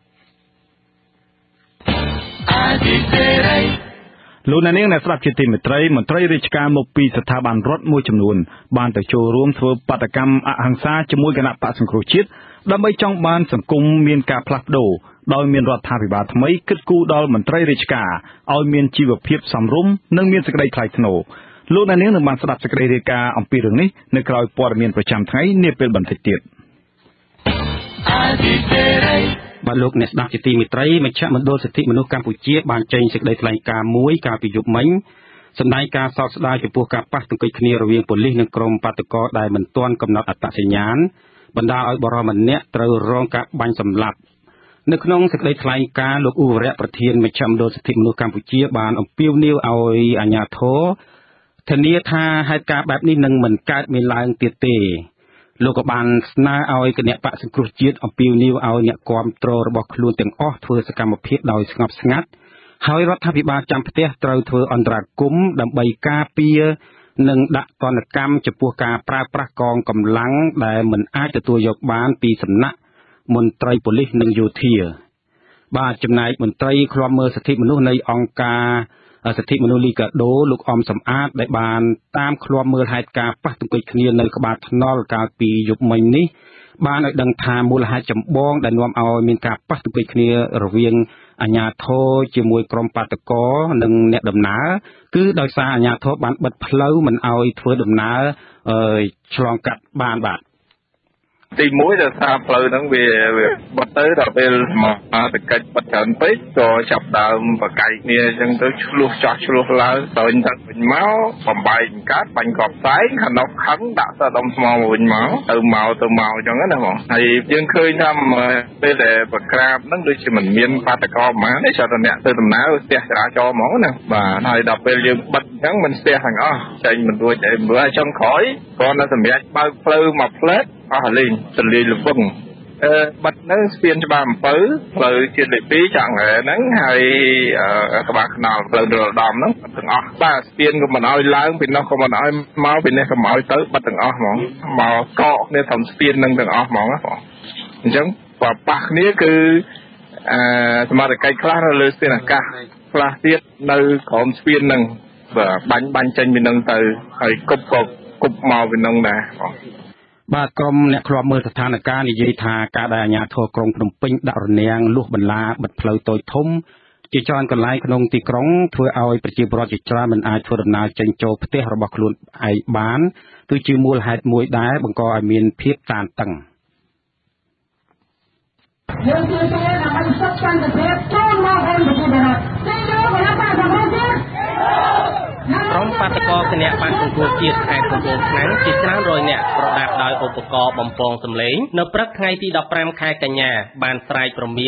លោកអ្នកនាងអ្នកស្ដាប់ជាទីមេត្រីមន្ត្រីរាជការមកពីស្ថាប័នរដ្ឋមួយចំនួនបានទៅចូលរួមធ្វើបាតកម្មអហិង្សាជាមួយគណៈបក្សសង្គ្រោះជាតិដើម្បីចង់បានសង្គមមានការផ្លាស់ប្ដូរដោយមានរដ្ឋាភិបាលថ្មីគិតគូរដល់មន្ត្រីរាជការឲ្យមានជីវភាពសមរម្យនិងមានសេចក្តីថ្លៃថ្នូរលោកអ្នកនាងនឹងបានស្ដាប់សេចក្តីរាយការណ៍អំពីរឿងនេះនៅក្រៅព័ត៌មានប្រចាំថ្ងៃនាពេលបន្តិចទៀតបាទលោកអ្នកស្ដាប់ជាទីមេត្រីមជ្ឈមណ្ឌលសិទ្ធិមនុស្សកម្ពុជាបានចេញសេចក្តីថ្លែងការណ៍មួយកាលពីយប់មិញសម្ដែងការសោកស្ដាយចំពោះការប៉ះទង្គិចគ្នារវាងប៉ូលីសនិងក្រុមបាតុករដែលមិនទាន់កំណត់អត្តសញ្ញាណបណ្ដាលឲ្យបរិសម្នាក់ត្រូវរងការបាញ់សម្លាប់នៅក្នុងសេចក្តីថ្លែងការណ៍លោកអ៊ូវរៈប្រធានមជ្ឈមណ្ឌលសិទ្ធិមនុស្សកម្ពុជាបានអំពាវនាវឲ្យអាជ្ញាធរធានាថាហេតុការណ៍បែបនេះនឹងមិនកើតមានឡើងទៀតទេលោកក៏បានស្នើឲ្យគណៈបក្សសង្គ្រោះជាតិអំពាវនាវឲ្យអ្នកគាំទ្ររបស់ខ្លួនទាំងអស់ធ្វើសកម្មភាពដោយស្ងប់ស្ងាត់ហើយរដ្ឋាភិបាលចាំផ្ទះត្រូវធ្វើអន្តរាគមន៍ដើម្បីការពារនិងដាក់ទណ្ឌកម្មចំពោះការប្រើប្រាស់កងកម្លាំងដែលមិនអាចទទួលយកបានពីសំណាក់មន្ត្រីប៉ូលីសនិងយោធាបាទចំណែកមន្ត្រីឃ្លាំមើលសិទ្ធិមនុស្សនៃអង្គការសិទ្ធិមនុស្សលីកាដូលោកអំសំអាតដែលបានតាមឃ្លាំមើលហេតុការណ៍ប៉ះទង្គិចគ្នានៅក្បាលថ្នល់កាលពីយប់មិញនេះបានឲ្យដឹងថាមូលហេតុចម្បងដែលនាំឲ្យមានការប៉ះទង្គិចគ្នារវាងអាជ្ញាធរជាមួយក្រុមបាតុករនិងអ្នកដំណើរគឺដោយសារអាជ្ញាធរបានបិទផ្លូវមិនឲ្យធ្វើដំណើរឆ្លងកាត់បានបាទទីមួយដែលថាផ្លូវហ្នឹងវាបត់ទៅដល់ពេលមកទៅកិច្ចបត់ច្រើនពេកក៏ចាប់ដើមបកាយគ្នាអញ្ចឹងទៅឆ្លោះចាស់ឆ្លោះឡើងទៅទៅវិញមកបំបែកកាត់បាញ់កប់ផ្សែងខាងនោះខឹងដាក់ទៅដុំស្មោវិញមកទៅមកទៅមកអញ្ចឹងណាបងហើយយើងឃើញថាពេលដែលប្រក្រាបហ្នឹងដូចជាមិនមានបាតកោប្រហែលទេចោលតែអ្នកទៅដំណើរស្ទះចរាចរណ៍ហ្មងណាបាទហើយដល់ពេលយើងបិទអញ្ចឹងមិនស្ទះទាំងអស់ចេញមិនរួចអីមើលចុងក្រោយក៏នៅសម្រាប់បើកផ្លូវមកផ្លែតអស់លេងទលាយលវឹងអឺបាត់នៅស្ពានច្បារអំពៅផ្លូវជាតិលេខពីរចង់ហ្នឹងហើយក្បាលខ្នល់ផ្លូវដលដំហ្នឹងទាំងអស់បាទស្ពានក៏មិនឲ្យឡើងពីនោះក៏មិនឲ្យមកពីនេះក៏មិនឲ្យទៅបាត់ទាំងអស់ហ្មងមកកកគ្នាត្រឹមស្ពានហ្នឹងទាំងអស់ហ្មងណាបងអញ្ចឹងបើប៉ះគ្នាគឺអឺសមត្ថកិច្ចខ្លះនៅលើស្ពានអាកាសខ្លះទៀតនៅក្រោមស្ពានហ្នឹងបាទបាញ់បាញ់ចេញពីហ្នឹងទៅហើយគប់ក៏គប់មកពីហ្នឹងដែរបងបាទក្រុមអ្នកឃ្លាំមើលស្ថានភាពនិយាយថាការដែលអាជ្ញាធរក្រុងភ្នំពេញដាក់រនាំងលួសបន្លាបិទផ្លូវតូចធំជាច្រើនកន្លែងក្នុងទីក្រុងធ្វើឲ្យប្រជាពលរដ្ឋជាច្រើនមិនអាចធ្វើដំណើរចេញចូលផ្ទះរបស់ខ្លួនឯងបានគឺជាមូលហេតុមួយដែរបង្កឲ្យមានភាពតានតឹងយើងជួយគ្នាដើម្បីសុខសន្តិភាពចូលមកវិញប្រជាពលរដ្ឋទីយកគណៈបក្សសង្គ្រោះជាតិក្រុមបាតុករគណៈបក្សសង្គ្រោះជាតិខេត្តកំពង់ឆ្នាំងជាច្រើនរយនាក់ប្រដាប់ដោយឧបករណ៍បំពងសម្លេងនៅព្រឹកថ្ងៃទីដប់ប្រាំខែកញ្ញាបានស្រែកព្រមាន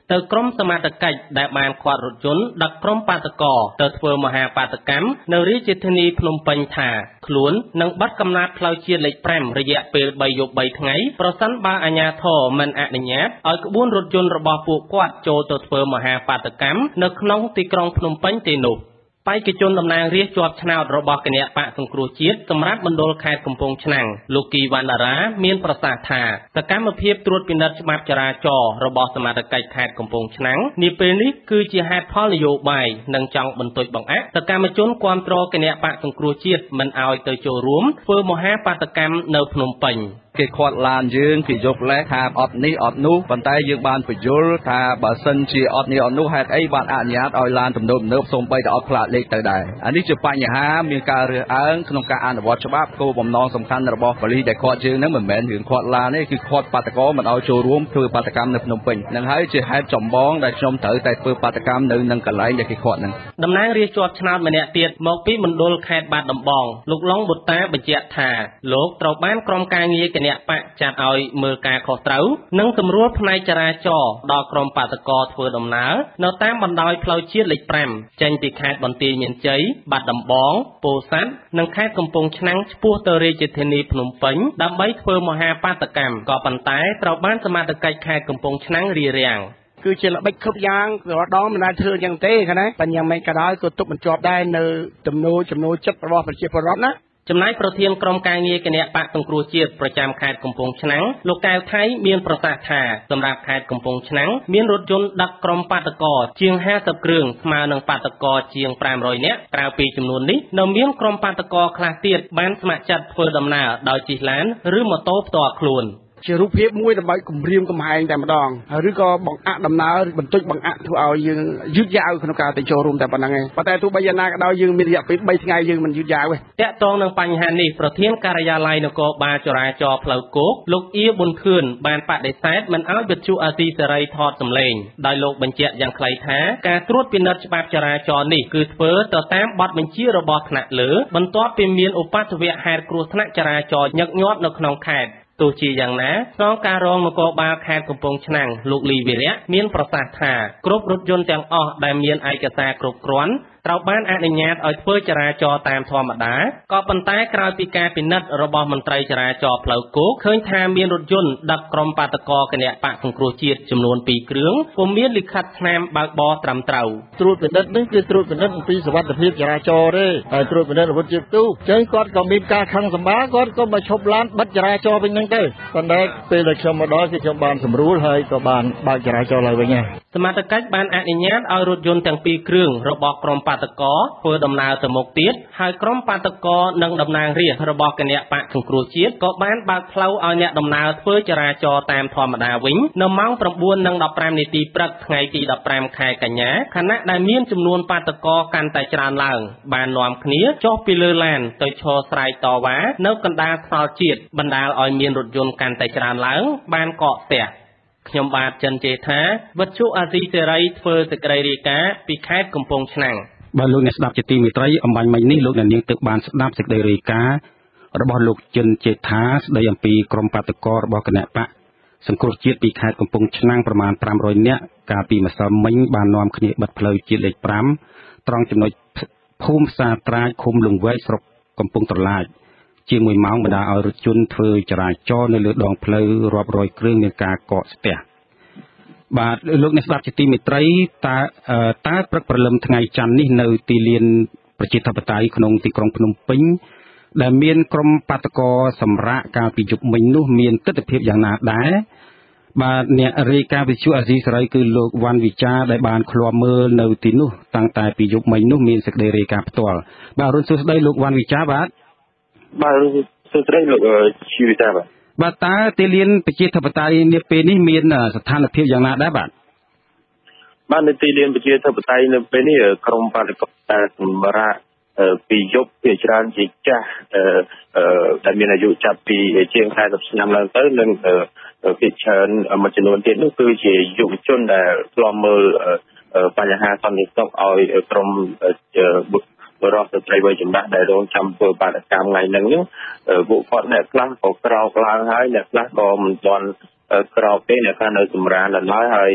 ទៅក្រុមសមត្ថកិច្ចដែលបានខាត់រថយន្តដឹកក្រុមបាតកោទៅធ្វើមហាបាតកម្មនៅរាជធានីភ្នំពេញថាខ្លួននឹងបិទកំណត់ផ្លូវជាតិលេខ5រយៈពេល3យប់3ថ្ងៃប្រសិនបើអាជ្ញាធរមិនអនុញ្ញាតឲ្យក្បួនរថយន្តរបស់ពួកគាត់ចូលទៅធ្វើមហាបាតកម្មនៅក្នុងទីក្រុងភ្នំពេញទេនោះបេក្ខជនតំណាងរាស្ត្រជាប់ឆ្នោតរបស់គណៈបកសង្គ្រោះជាតិសម្រាប់មណ្ឌលខេត្តកំពង់ឆ្នាំងលោកគីវណ្ណារាមានប្រសាសន៍ថាសកម្មភាពត្រួតពិនិត្យច្បាប់ចរាចរណ៍របស់សមាជិកខេត្តកំពង់ឆ្នាំងនាពេលនេះគឺជាហេតុផលនយោបាយនិងចង់បន្ទុចបង្អាក់សកម្មជនគាំទ្រគណៈបកសង្គ្រោះជាតិមិនឲ្យទៅចូលរួមធ្វើមហាបាតកម្មនៅភ្នំពេញគេខាត់ឡានយើងគេយកលេសថាអត់នេះអត់នោះប៉ុន្តែយើងបានបញ្យល់ថាបើសិនជាអត់នេះអត់នោះហេតុអីបានអនុញ្ញាតឲ្យឡានទំនើបទំនើបសូម្បីតែអត់ផ្លាកលេខទៅដែរអានេះជាបញ្ហាមានការរើសអើងក្នុងការអនុវត្តច្បាប់គោលបំណងសំខាន់របស់ប៉ូលីសដែលខាត់យើងហ្នឹងមិនមែនរឿងខាត់ឡានទេគឺខាត់បាតកោមិនឲ្យចូលរួមធ្វើបាតកម្មនៅភ្នំពេញនឹងហើយជាហេតុចម្បងដែលខ្ញុំត្រូវតែធ្វើបាតកម្មនៅនឹងកន្លែងដែលគេខាត់ហ្នឹងតំណាងរាស្ត្រជាប់ឆ្នោតម្នាក់ទៀតមកពីមណ្ឌលខេត្តបាត់ដំបងលោកឡុងបុត្តាបញ្ជាក់ថាលោកត្រូវបានក្រុមការងារគណៈបកចាត់ឲ្យមើលការខុសត្រូវនិងសម្រួលផ្នែកចរាចរណ៍ដល់ក្រុមបាតកោធ្វើដំណើរនៅតាមបណ្ដោយផ្លូវជាតិលេខ5ចេញពីខេត្តបន្ទាយមានជ័យបាត់ដំបងពោធិ៍សាត់និងខេត្តកំពង់ឆ្នាំងឆ្ពោះទៅរាជធានីភ្នំពេញដើម្បីធ្វើមហាបាតកម្មក៏ប៉ុន្តែត្រូវបានសមាជិកខេត្តកំពង់ឆ្នាំងរារាំងគឺជាល្បិចខឹបយ៉ាងរាល់ដងមិនដែលធ្វើយ៉ាងទេឃើញទេតែយ៉ាងម៉េចក៏ដោយក៏ទុកបញ្ជាប់ដែរនៅទំនោរចំណូលចិត្តរបស់ប្រជាពលរដ្ឋណាចំណែកប្រធានក្រុមការងារគណៈបកសង្គ្រោះជាតិប្រចាំខេត្តកំពង់ឆ្នាំងលោកកែវថៃមានប្រសាសន៍ថាសម្រាប់ខេត្តកំពង់ឆ្នាំងមានរថយន្តដឹកក្រុមបាតកោជាងห้าสิบគ្រឿងស្មើនឹងបាតកោជាងfive hundredនាក់ក្រៅពីចំនួននេះនៅមានក្រុមបាតកោខ្លះទៀតបានស្ម័គ្រចិត្តធ្វើដំណើរដោយជិះឡានឬម៉ូតូផ្ទាល់ខ្លួនជារូបភាពមួយដើម្បីគម្រាមកំហែងតែម្ដងឬក៏បង្អាក់ដំណើរបន្តិចបង្អាក់ធ្វើឲ្យយើងយឺតយ៉ាវក្នុងការទៅចូលរួមតែប៉ុណ្្នឹងឯងប៉ុន្តែទោះបីយ៉ាងណាក៏ដោយយើងមានរយៈពេលthreeថ្ងៃយើងមិនយឺតយ៉ាវទេតាក់ទងនឹងបញ្ហានេះប្រធានការិយាល័យនគរបាលចរាចរណ៍ផ្លូវគោកលោកអ៊ីប៊ុនខឿនបានបដិសេធមិនឲ្យវិទ្យុអាស៊ីសេរីថតសម្លេងដោយលោកបញ្ជាក់យ៉ាងខ្លីថាការត្រួតពិនិត្យច្បាប់ចរាចរណ៍នេះគឺធ្វើទៅតាមបទបញ្ជារបស់ថ្នាក់លើបន្ទាប់ពីមានឧបទ្ទវហេតុគ្រោះថ្នាក់ចរាចរណ៍ញឹកញាប់នៅក្នុងខេត្តទោះជាយ៉ាងណាស្នងការរងនគរបាលខេត្តកំពង់ឆ្នាំងលោកលីវីរៈមានប្រសាសន៍ថាគ្រប់រថយន្តទាំងអស់ដែលមានឯកសារគ្រប់គ្រាន់ត្រូវបានអនុញ្ញាតឲ្យធ្វើចរាចរណ៍តាមធម្មតាក៏ប៉ុន្តែក្រោយពីការពិនិត្យរបស់មន្ត្រីចរាចរណ៍ផ្លូវគោកឃើញថាមានរថយន្តដឹកក្រុមបាតកោគណៈបកសង្គ្រោះជាតិចំនួនtwoគ្រឿងពុំមានលិខិតស្នាមបើកបរត្រឹមត្រូវត្រួតពិនិត្យនេះគឺត្រួតពិនិត្យអំពីសុវត្ថិភាពចរាចរណ៍ទេហើយត្រួតពិនិត្យអាវុធជាផ្ទុះចឹងគាត់ក៏មានការខឹងសម្បាគាត់ក៏មកឈប់ឡានបិទចរាចរណ៍វិញហ្នឹងទៅប៉ុន្តែពេលដែលខ្ញុំមកដល់គឺខ្ញុំបានសម្រួលហើយក៏បានបើកចរាចរណ៍ឡើងវិញហើយសមាជិកបានអនុញ្ញាតឲ្យរថយន្តទាំងពីរគ្រឿងរបស់ក្រុមបាតកោធ្វើដំណើរទៅមុខទៀតហើយក្រុមបាតកោនិងតំណាងរាស្ត្ររបស់គណៈបកសង្គ្រោះជាតិក៏បានបើកផ្លូវឲ្យអ្នកដំណើរធ្វើចរាចរណ៍តាមធម្មតាវិញនៅម៉ោងnine and fifteenនាទីព្រឹកថ្ងៃទីfifteenខែកញ្ញាខណៈដែលមានចំនួនបាតកោកាន់តែច្រើនឡើងបាននាំគ្នាចុះពីលើឡានទៅឈរស្រែកតវ៉ានៅកណ្ដាលថ្នល់ជាតិបណ្ដាលឲ្យមានរថយន្តកាន់តែច្រើនឡើងបានកកស្ទះខ្ញុំបាទចិនជេថាវិទ្យុអាស៊ីសេរីធ្វើសេចក្តីរាយការណ៍ពីខេត្តកំពង់ឆ្នាំងបើលោកអ្នកស្ដាប់ជាទីមេត្រីអំបញ្ញមិញនេះលោកអ្នកនាងទើបបានស្ដាប់សេចក្តីរាយការណ៍របស់លោកចិនជេថាស្ដីអំពីក្រុមបាតកោរបស់គណៈបកសង្គ្រោះជាតិពីខេត្តកំពង់ឆ្នាំងប្រមាណfive hundredនាក់កាលពីម្សិលមិញបាននាំគ្នាបិទផ្លូវជាតិលេខfiveត្រង់ចំណុចភូមិផ្សារត្រាចឃុំលង្វែកស្រុកកំពង់ត្រឡាចជាងoneម៉ោងបណ្ដាឲ្យរថយន្តធ្វើចរាចរណ៍នៅលើដងផ្លូវរាប់រយគ្រឿងមានការកកស្ទះបាទលោកអ្នកស្ដាប់ជាទីមេត្រីតើតើព្រឹកព្រលឹមថ្ងៃច័ន្ទនេះនៅទីលានប្រជាធិបតេយ្យក្នុងទីក្រុងភ្នំពេញដែលមានក្រុមបាតកោសម្រាប់កាលពីយប់មិញនោះមានទស្សនវិជ្ជាយ៉ាងណាដែរបាទអ្នករាយការណ៍វិទ្យុអាស៊ីសេរីគឺលោកវ៉ាន់វិចាដែលបានឃ្លាំមើលនៅទីនោះតាំងតែពីយប់មិញនោះមានសេចក្តីរាយការណ៍ផ្ទាល់បាទរុនសួស្តីលោកវ៉ាន់វិចាបាទបាទសួស្តីលោកជីវិតាបាទបាទតើទីលានប្រជាធិបតេយ្យនាពេលនេះមានស្ថានភាពយ៉ាងណាដែរបាទបាទនៅទីលានប្រជាធិបតេយ្យនៅពេលនេះក្រុមបាតកោសម្រាប់ពីយប់ជាច្រើនជាចាស់ដែលមានអាយុចាប់ពីជាងfortyឆ្នាំឡើងទៅនិងពីច្រើនមួយចំនួនទៀតនោះគឺជាយុវជនដែលឆ្លងមើលបញ្ហាសន្តិសុខឲ្យក្រុមបរិសុទ្ធស្ត្រីវ័យចំណាស់ដែលរងចាំធ្វើបាតកម្មថ្ងៃហ្នឹងពួកគាត់អ្នកខ្លះក៏ក្រោកឡើងហើយអ្នកខ្លះក៏មិនទាន់ក្រោកទេអ្នកខ្លះនៅសម្រានដល់ហើយហើយ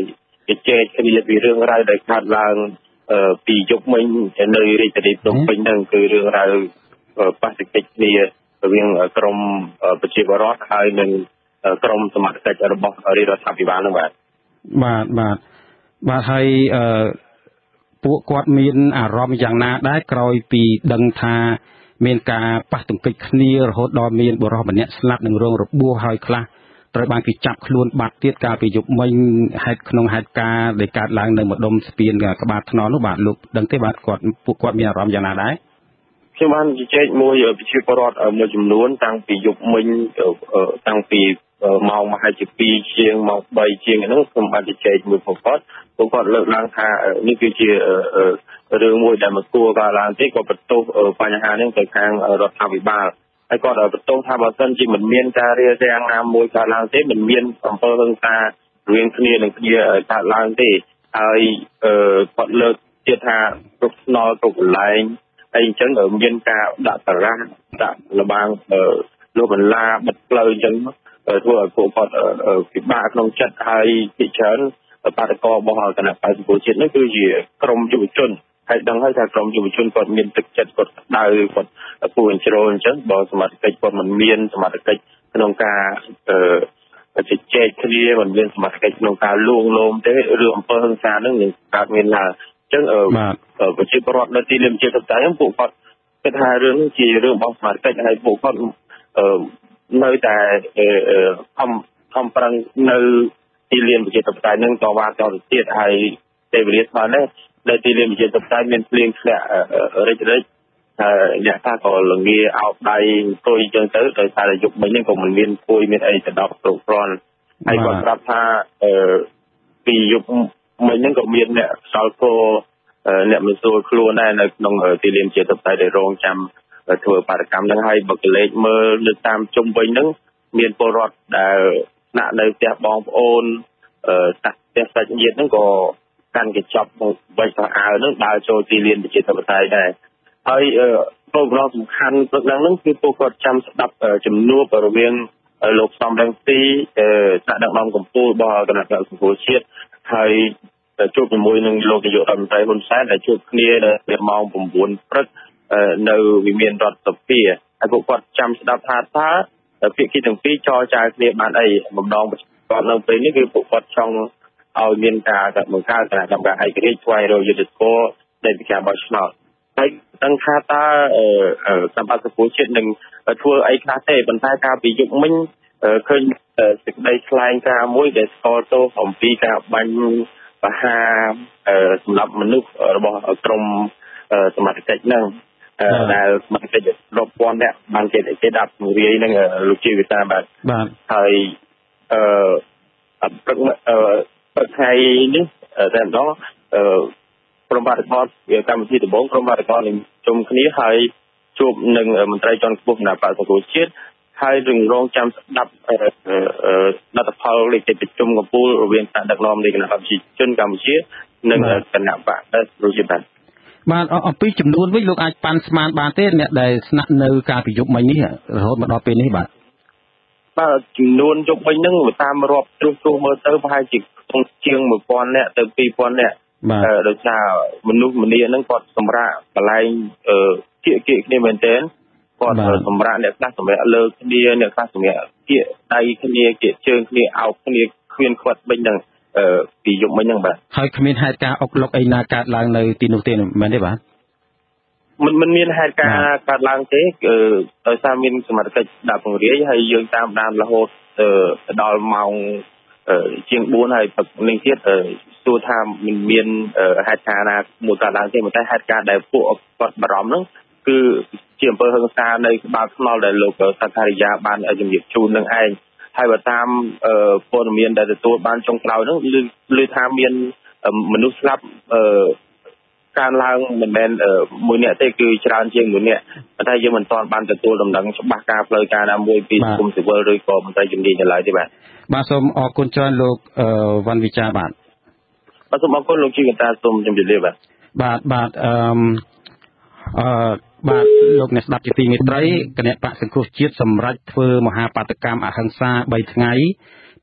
ជជែកគ្នាពីរឿងរ៉ាវដែលកើតឡើងពីយប់មិញនៅរាជធានីភ្នំពេញហ្នឹងគឺរឿងរ៉ាវប៉ះទង្គិចគ្នារវាងក្រមប្រជាពលរដ្ឋហើយនិងក្រមសមត្ថកិច្ចរបស់រាជរដ្ឋាភិបាលហ្នឹងបាទបាទបាទបាទហើយអឺពួកគាត់មានអារម្មណ៍យ៉ាងណាដែរក្រោយពីដឹងថាមានការប៉ះទង្គិចគ្នារហូតដល់មានបុរសម្នាក់ស្លាប់និងរងរបួសហើយខ្លះត្រូវបានគេចាប់ខ្លួនបាត់ទៀតកាលពីយប់មិញហេតុក្នុងហេតុការណ៍ដែលកើតឡើងនៅម្ដុំស្ពានក្បាលថ្នល់នោះបាទលោកដឹងទេបាទគាត់ពួកគាត់មានអារម្មណ៍យ៉ាងណាដែរខ្ញុំបានជជែកមួយប្រជាពលរដ្ឋមួយចំនួនតាំងពីយប់មិញតាំងពីម៉ោងមហាជាពីរជាងម៉ោងបីជាងហ្នឹងខ្ញុំបានជជែកមួយពួកគាត់ពួកគាត់លើកឡើងថានេះគឺជារឿងមួយដែលមិនគួរកើតឡើងទេគាត់បន្ទោសបញ្ហានេះទៅខាងរដ្ឋាភិបាលហើយគាត់បន្ទោសថាបើសិនជាមិនមានការរារាំងណាមួយកើតឡើងទេមិនមានអំពើហិង្សាររវាងគ្នានឹងគ្នាកើតឡើងទេហើយគាត់លើកទៀតថាគ្រប់ស្នល់គ្រប់កន្លែងហើយអញ្ចឹងមានការដាក់តារាដាក់លបាំងលុបបន្លាបិទផ្លូវអញ្ចឹងធ្វើឲ្យពួកគាត់ពិបាកក្នុងចិត្តហើយជាច្រើនបាតកោរបស់គណៈបក្សសង្គ្រោះជាតិនេះគឺជាក្រមយុវជនហើយដឹងហើយថាក្រមយុវជនគាត់មានទឹកចិត្តគាត់ដៅគាត់ពូអញ្ជ្រោលអញ្ចឹងបើសមត្ថកិច្ចគាត់មិនមានសមត្ថកិច្ចក្នុងការជជែកគ្នាមិនមានសមត្ថកិច្ចក្នុងការលួងលោមទេរឿងអំពើហិង្សាហ្នឹងនឹងកើតមានឡើងអញ្ចឹងប្រជាពលរដ្ឋនៅទីលានជាតិតៃហ្នឹងពួកគាត់គិតថារឿងនេះជារឿងរបស់សមត្ថកិច្ចហើយពួកគាត់នៅតែខំខំប្រឹងនៅទីលានប្រជាធិបតេយ្យនឹងតវ៉ាតទៅទៀតហើយទេវរាស្មាននេះនៅទីលានប្រជាធិបតេយ្យមានភ្លៀងធ្លាក់រិចរិចហើយអ្នកថាក៏លងាអោបដៃអង្គុយចឹងទៅដោយសារតែយប់មិញហ្នឹងក៏មិនមានគួយមានអីទៅដល់គ្រប់គ្រាន់ហើយគាត់ប្រាប់ថាពីយប់មិញហ្នឹងក៏មានអ្នកខ្សលគោអ្នកមិនស្រួលខ្លួនដែរនៅក្នុងទីលានប្រជាធិបតេយ្យដែលរងចាំធ្វើបាតកម្មហ្នឹងហើយបើកលេចមើលលើតាមជុំវិញហ្នឹងមានពលរដ្ឋដែលស្នាក់នៅផ្ទះបងប្អូនអឺផ្ទះសាច់ញាតិហ្នឹងក៏កាន់កញ្ចប់បិទខោអាវហ្នឹងដើរចូលទីលានប្រជាធិបតេយ្យដែរហើយគោលបំណងសំខាន់ព្រឹកឡើងហ្នឹងគឺពួកគាត់ចាំស្ដាប់ជំនួបរវាងលោកសំរងទីថ្នាក់ដឹកនាំកម្ពុជារបស់គណៈបក្សសង្គ្រោះជាតិហើយជួបជាមួយនឹងលោកនាយករដ្ឋមន្ត្រីហ៊ុនសែនដែលជួបគ្នានៅម៉ោង៩ព្រឹកនៅវិមានរដ្ឋសភាហើយពួកគាត់ចាំស្ដាប់ថាតើភាគីទាំងពីរចរចាគ្នាបានអីបំដងគាត់នៅពេលនេះគឺពួកគាត់ចង់ឲ្យមានការបង្កើតគណៈកម្មការឯករាជ្យស្វែងរកយុត្តិធម៌នៃការបោះឆ្នោតហើយដឹងថាតើសម្បត្តិសង្គមជាតិនឹងធ្វើអីខ្លះទេប៉ុន្តែកាលពីយប់មិញឃើញសេចក្តីថ្លែងការណ៍មួយដែលស្គាល់ទោសអំពីការបាញ់បហាសម្រាប់មនុស្សរបស់ក្រមសមត្ថកិច្ចហ្នឹងដែលសមត្ថកិច្ចរាប់ពាន់នាក់បានគេគេដាក់ពង្រាយនឹងលោកជីវិតាបាទបាទហើយអឺព្រឹកព្រឹកថ្ងៃនេះតែម្ដងអឺក្រុមបាតកោកម្មវិធីដំបូងក្រុមបាតកោនឹងជុំគ្នាហើយជួបនឹងមន្ត្រីជាន់ខ្ពស់គណៈបក្សសង្គ្រោះជាតិហើយនឹងរងចាំស្ដាប់លទ្ធផលលេខកិច្ចប្រជុំកំពូលរវាងការដឹកនាំនៃគណៈបព្វជិជនកម្ពុជានិងគណៈបក្សប្រជាជាតិបាទអំពីចំនួនវិញលោកអាចប៉ាន់ស្មានបានទេអ្នកដែលស្នាក់នៅកាលពីយប់មិញនេះរហូតមកដល់ពេលនេះបាទបាទចំនួនយប់មិញហ្នឹងតាមរាប់ត្រួសត្រាសមើលទៅប្រហែលជាជាងមួយពាន់នាក់ទៅពីរពាន់នាក់ដោយសារមនុស្សម្នាហ្នឹងគាត់សម្រាប់កន្លែងគៀកគៀកគ្នាមែនទែនគាត់សម្រាប់អ្នកខ្លះសម្រាប់លើគ្នាអ្នកខ្លះសម្រាប់គៀកដៃគ្នាគៀកជើងគ្នាអោបគ្នាគ្មានខ្វាត់បិញហ្នឹងពីយប់មិញហ្នឹងបាទហើយគ្មានហេតុការណ៍អុកឡុកអីណាកើតឡើងនៅទីនោះទេមែនទេបាទមិនមិនមានហេតុការណ៍កើតឡើងទេគឺដោយសារមានសមត្ថកិច្ចដាក់ពង្រាយហើយយើងតាមដានរហូតទៅដល់ម៉ោងជាងបួនហើយព្រឹកនេះទៀតសួរថាមិនមានហេតុការណ៍ណាមួយកើតឡើងទេប៉ុន្តែហេតុការណ៍ដែលពួកគាត់បារម្ភហ្នឹងគឺជាអំពើហិង្សានៅក្បាលថ្នល់ដែលលោកសក្ការិយាបានជំរាបជូននឹងឯងហើយបើតាមព័ត៌មានដែលទទួលបានចុងក្រោយហ្នឹងឮថាមានមនុស្សស្លាប់ការឡើងមិនមែនមួយនាក់ទេគឺច្រើនជាងមួយនាក់ប៉ុន្តែយើងមិនទាន់បានទទួលដំណឹងច្បាស់ការផ្លូវការណាមួយពីសង្គមស៊ីវិលឬក៏មន្ត្រីជំនាញនៅឡើយទេបាទបាទសូមអរគុណច្រើនលោកវ៉ាន់វិចារបាទបាទសូមអរគុណលោកជីវិតាសូមជម្រាបលាបាទបាទបាទអឺអឺបាទលោកអ្នកស្ដាប់ជាទីមេត្រីគណៈបក្សសង្គ្រោះជាតិសម្រាប់ធ្វើមហាបាតកម្មអហិង្សាបីថ្ងៃ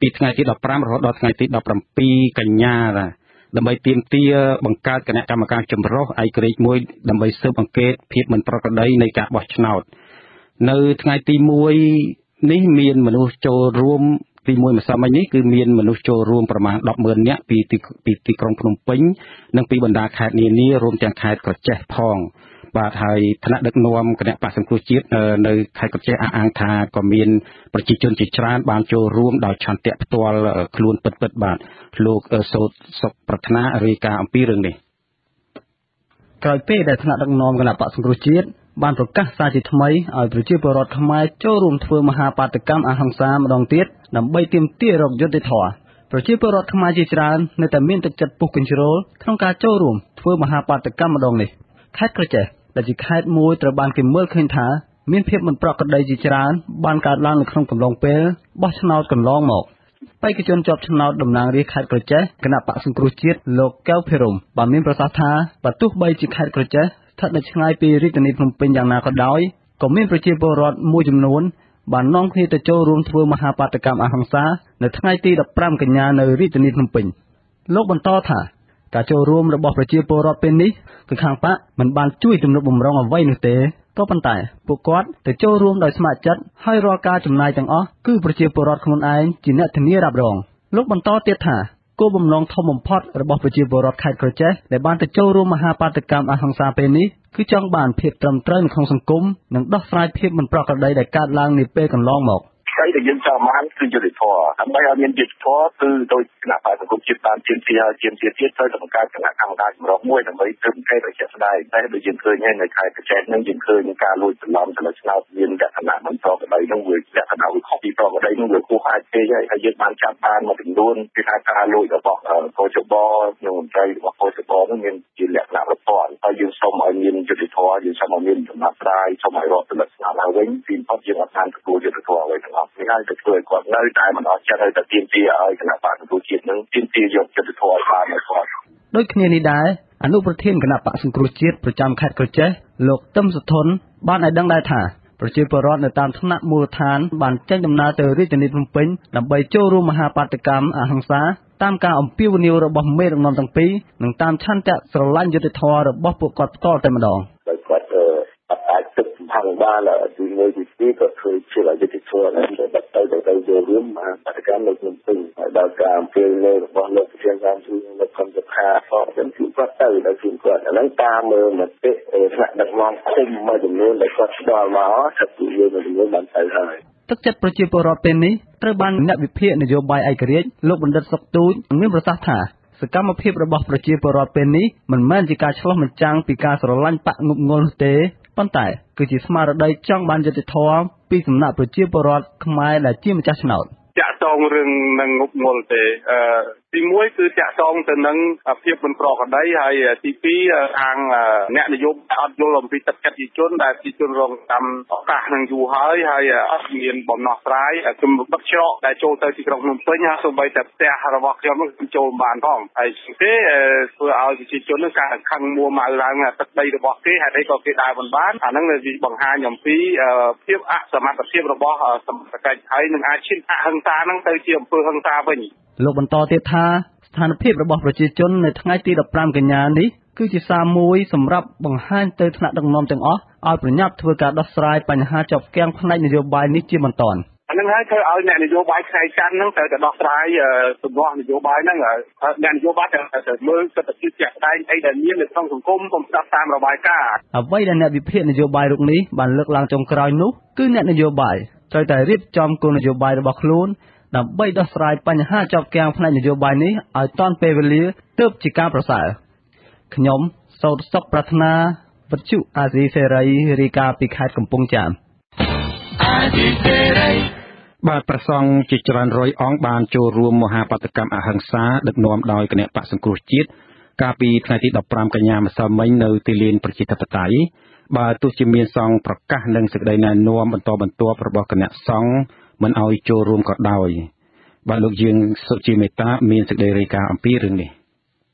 ពីថ្ងៃទីដប់ប្រាំរហូតដល់ថ្ងៃទីដប់ប្រាំពីរកញ្ញាដើម្បីទាមទារបង្កើតគណៈកម្មការចម្រុះឯករាជ្យមួយដើម្បីស៊ើបអង្កេតភាពមិនប្រក្រតីនៃការបោះឆ្នោតនៅថ្ងៃទីមួយនេះមានមនុស្សចូលរួមទីមួយម្សិលមិញនេះគឺមានមនុស្សចូលរួមប្រមាណ ដប់ម៉ឺន នាក់ពីទីពីទីក្រុងភ្នំពេញនិងពីបណ្ដាខេត្តនានារួមទាំងខេត្តក្រចេះផងបាទហើយថ្នាក់ដឹកនាំគណៈបក្សសង្គ្រោះជាតិនៅខេត្តក្រចេះអះអាងថាក៏មានប្រជាជនជាច្រើនបានចូលរួមដោយឆន្ទៈផ្ទាល់ខ្លួនពិតៗបាទលោកសូតសុខប្រាថ្នារាយការណ៍អំពីរឿងនេះក្រោយពេលដែលថ្នាក់ដឹកនាំគណៈបក្សសង្គ្រោះជាតិបានប្រកាសសារជាថ្មីឲ្យប្រជាពលរដ្ឋខ្មែរចូលរួមធ្វើមហាបាតកម្មអហិង្សាម្ដងទៀតដើម្បីទាមទាររកយុត្តិធម៌ប្រជាពលរដ្ឋខ្មែរជាច្រើននៅតែមានទឹកចិត្តពុះកញ្ជ្រោលក្នុងការចូលរួមធ្វើមហាបាតកម្មម្ដងនេះខេត្តក្រចេះដែលជាខេត្តមួយត្រូវបានគេមើលឃើញថាមានភាពមិនប្រក្រតីជាច្រើនបានកើតឡើងនៅក្នុងកំឡុងពេលបោះឆ្នោតកន្លងមកបេក្ខជនជាប់ឆ្នោតតំណាងរាស្ត្រខេត្តក្រចេះគណៈបក្សសង្គ្រោះជាតិលោកកែវភិរមបានមានប្រសាសន៍ថាបើទោះបីជាខេត្តក្រចេះស្ថិតនៅឆ្ងាយពីរាជធានីភ្នំពេញយ៉ាងណាក៏ដោយក៏មានប្រជាពលរដ្ឋមួយចំនួនបាននាំគ្នាទៅចូលរួមធ្វើមហាបាតកម្មអហិង្សានៅថ្ងៃទីដប់ប្រាំកញ្ញានៅរាជធានីភ្នំពេញលោកបន្តថាការចូលរួមរបស់ប្រជាពលរដ្ឋពេលនេះគឺខាងបកមិនបានជួយទំនុកបម្រុងអ្វីនោះទេក៏ប៉ុន្តែពួកគាត់ទៅចូលរួមដោយស្ម័គ្រចិត្តហើយរាល់ការចំណាយទាំងអស់គឺប្រជាពលរដ្ឋខ្លួនឯងជាអ្នកធានារ៉ាប់រងលោកបន្តទៀតថាគោលបំណងធំបំផុតរបស់ប្រជាពលរដ្ឋខេត្តក្រចេះដែលបានទៅចូលរួមមហាបាតកម្មអហិង្សាពេលនេះគឺចង់បានភាពត្រឹមត្រូវនៅក្នុងសង្គមនិងដោះស្រាយភាពមិនប្រក្រតីដែលកើតឡើងនាពេលកន្លងមកហើយដែលយើងចង់បានគឺយុត្តិធម៌ដើម្បីឲ្យមានយុត្តិធម៌គឺដោយគណៈបក្សសង្គ្រោះជាតិបានទាមទារឲ្យទាមទារទៀតត្រូវតែបង្កើតគណៈកម្មការចម្រុះមួយដើម្បីស៊ើបអង្កេតឲ្យជាក់ស្ដែងតែដូចយើងឃើញហើយនៅខេត្តក្រចេះនឹងយើងឃើញការលួចច្រឡំទៅលើឆ្នោតមានលក្ខណៈមិនប្រក្រតីនោះវាលក្ខណៈវាខុសពីប្រក្រតីនោះវាគួរអាចពេកហើយហើយយើងបានចាប់បានមួយចំនួនគឺថាការលួចរបស់កោជបនិងមន្ត្រីរបស់កោជបនោះមានជាលក្ខណៈប្រព័ន្ធហើយយើងសូមឲ្យមានយុត្តិធម៌យើងសូមឲ្យមានដំណោះស្រាយសូមឲ្យរដ្ឋផលិតស្នាដៃវិញពីផុតយើងអត់បានទទួលយុត្តិធម៌អ្វីទាំងអស់នេះហើយទៅធ្វើឲ្យគាត់នៅតែមិនអត់ចិត្តឲ្យតែទាមទារឲ្យគណៈបក្សសង្គ្រោះជាតិនឹងទាមទារយកយុត្តិធម៌បានមកគាត់ដូចគ្នានេះដែរអនុប្រធានគណៈបក្សសង្គ្រោះជាតិប្រចាំខេត្តក្រចេះលោកទឹមសុធនបានឲ្យដឹងដែរថាប្រជាពលរដ្ឋនៅតាមថ្នាក់មូលដ្ឋានបានចេញដំណើរទៅរាជធានីភ្នំពេញដើម្បីចូលរួមមហាបាតកម្មអហិង្សាតាមការអំពាវនាវរបស់មេដឹកនាំទាំងពីរនិងតាមឆន្ទៈស្រឡាញ់យុត្តិធម៌របស់ពួកគាត់ផ្ទាល់តែម្ដងដោយគាត់អត់អាចទឹកសម្ផាំងបានទីមួយទីពីរក៏ធ្វើជាយុត្តិធម៌ដែរតែទៅទៅទៅចូលរួមមហាបាតកម្មនៅភ្នំពេញហើយដល់ការអំពាវនាវរបស់លោកប្រធានកម្មជួនលោកខំសុខាក៏ខ្ញុំជួបគាត់ទៅដល់ជួបគាត់អាហ្នឹងតាមមើលមតិថ្នាក់ដឹកនាំគុំមួយចំនួនដែលគាត់ផ្ដល់មកថាពួកយើងមួយចំនួនបានទៅហើយទឹកចិត្តប្រជាពលរដ្ឋពេលនេះត្រូវបានអ្នកវិភាគនយោបាយឯករាជ្យលោកបណ្ឌិតសុកទូចមានប្រសាសន៍ថាសកម្មភាពរបស់ប្រជាពលរដ្ឋពេលនេះមិនមែនជាការឆ្លោះបញ្ចាំងពីការស្រឡាញ់បកងប់ងល់នោះទេប៉ុន្តែគឺជាស្មារតីចង់បានយុត្តិធម៌ពីសំណាក់ប្រជាពលរដ្ឋខ្មែរដែលជាម្ចាស់ឆ្នោតចាក់តងរឿងនឹងងប់ងល់ទេអឺទីមួយគឺចាក់តងទៅនឹងភាពមិនប្រក្រតីហើយទីពីរខាងអ្នកនយោបាយអត់យល់អំពីទឹកចិត្តប្រជាជនដែលប្រជាជនរងកម្មឱកាសនឹងយូរហើយហើយអត់មានបំណោះស្រាយជំរុញបឹកច្រកដែលចូលទៅទីក្រុងភ្នំពេញហើយសូម្បីតែផ្ទះរបស់ខ្ញុំនឹងចូលបានផងហើយទេធ្វើឲ្យប្រជាជននឹងការខឹងមួម៉ៅឡើងទឹកដីរបស់គេហេតុអីក៏គេដើរមិនបានអាហ្នឹងវាបង្ហាញអំពីភាពអសមត្ថភាពរបស់សមត្ថកិច្ចហើយនឹងអាចឈានអហិង្សាហ្នឹងទៅជាអំពើហិង្សាវិញលោកបន្តទៀតថាស្ថានភាពរបស់ប្រជាជននៅថ្ងៃទីដប់ប្រាំកញ្ញានេះគឺជាសារមួយសម្រាប់បង្ហាញទៅថ្នាក់ដឹកនាំទាំងអស់ឲ្យប្រញាប់ធ្វើការដោះស្រាយបញ្ហាជាប់គាំងផ្នែកនយោបាយនេះជាបន្តអានឹងហើយធ្វើឲ្យអ្នកនយោបាយខ្សែច័ន្ទហ្នឹងត្រូវតែដោះស្រាយទំនាស់នយោបាយហ្នឹងអ្នកនយោបាយត្រូវតែមើលសិទ្ធិជាក់ស្ដែងអីដែលមាននៅក្នុងសង្គមពុំស្ដាប់តាមរបាយការណ៍អ្វីដែលអ្នកវិភាគនយោបាយរូបនេះបានលើកឡើងចុងក្រោយនោះគឺអ្នកនយោបាយត្រូវតែរៀបចំគោលនយោបាយរបស់ខ្លួនដើម្បីដោះស្រាយបញ្ហាជាប់គាំងផ្នែកនយោបាយនេះឲ្យទាន់ពេលវេលាទើបជាការប្រសើរខ្ញុំសោតសុខប្រាថ្នាវិទ្យុអាស៊ីសេរីរាយការណ៍ពីខេត្តកំពង់ចាមអាស៊ីសេរីបាទប្រសង់ជាច្រើនរយអង្គបានចូលរួមមហាបាតកម្មអហិង្សាដឹកនាំដោយគណៈបក្សសង្គ្រោះជាតិកាលពីថ្ងៃទីដប់ប្រាំកញ្ញាម្សិលមិញនៅទីលានប្រជាធិបតេយ្យបើទោះជាមានសង្ឃប្រកាសនិងសេចក្តីណែនាំបន្តបន្ទាប់របស់គណៈសង្ឃមិនឲ្យចូលរួមក៏ដោយបាទលោកយើងសុជាមេតាមានសេចក្តីរាយការណ៍អំពីរឿងនេះ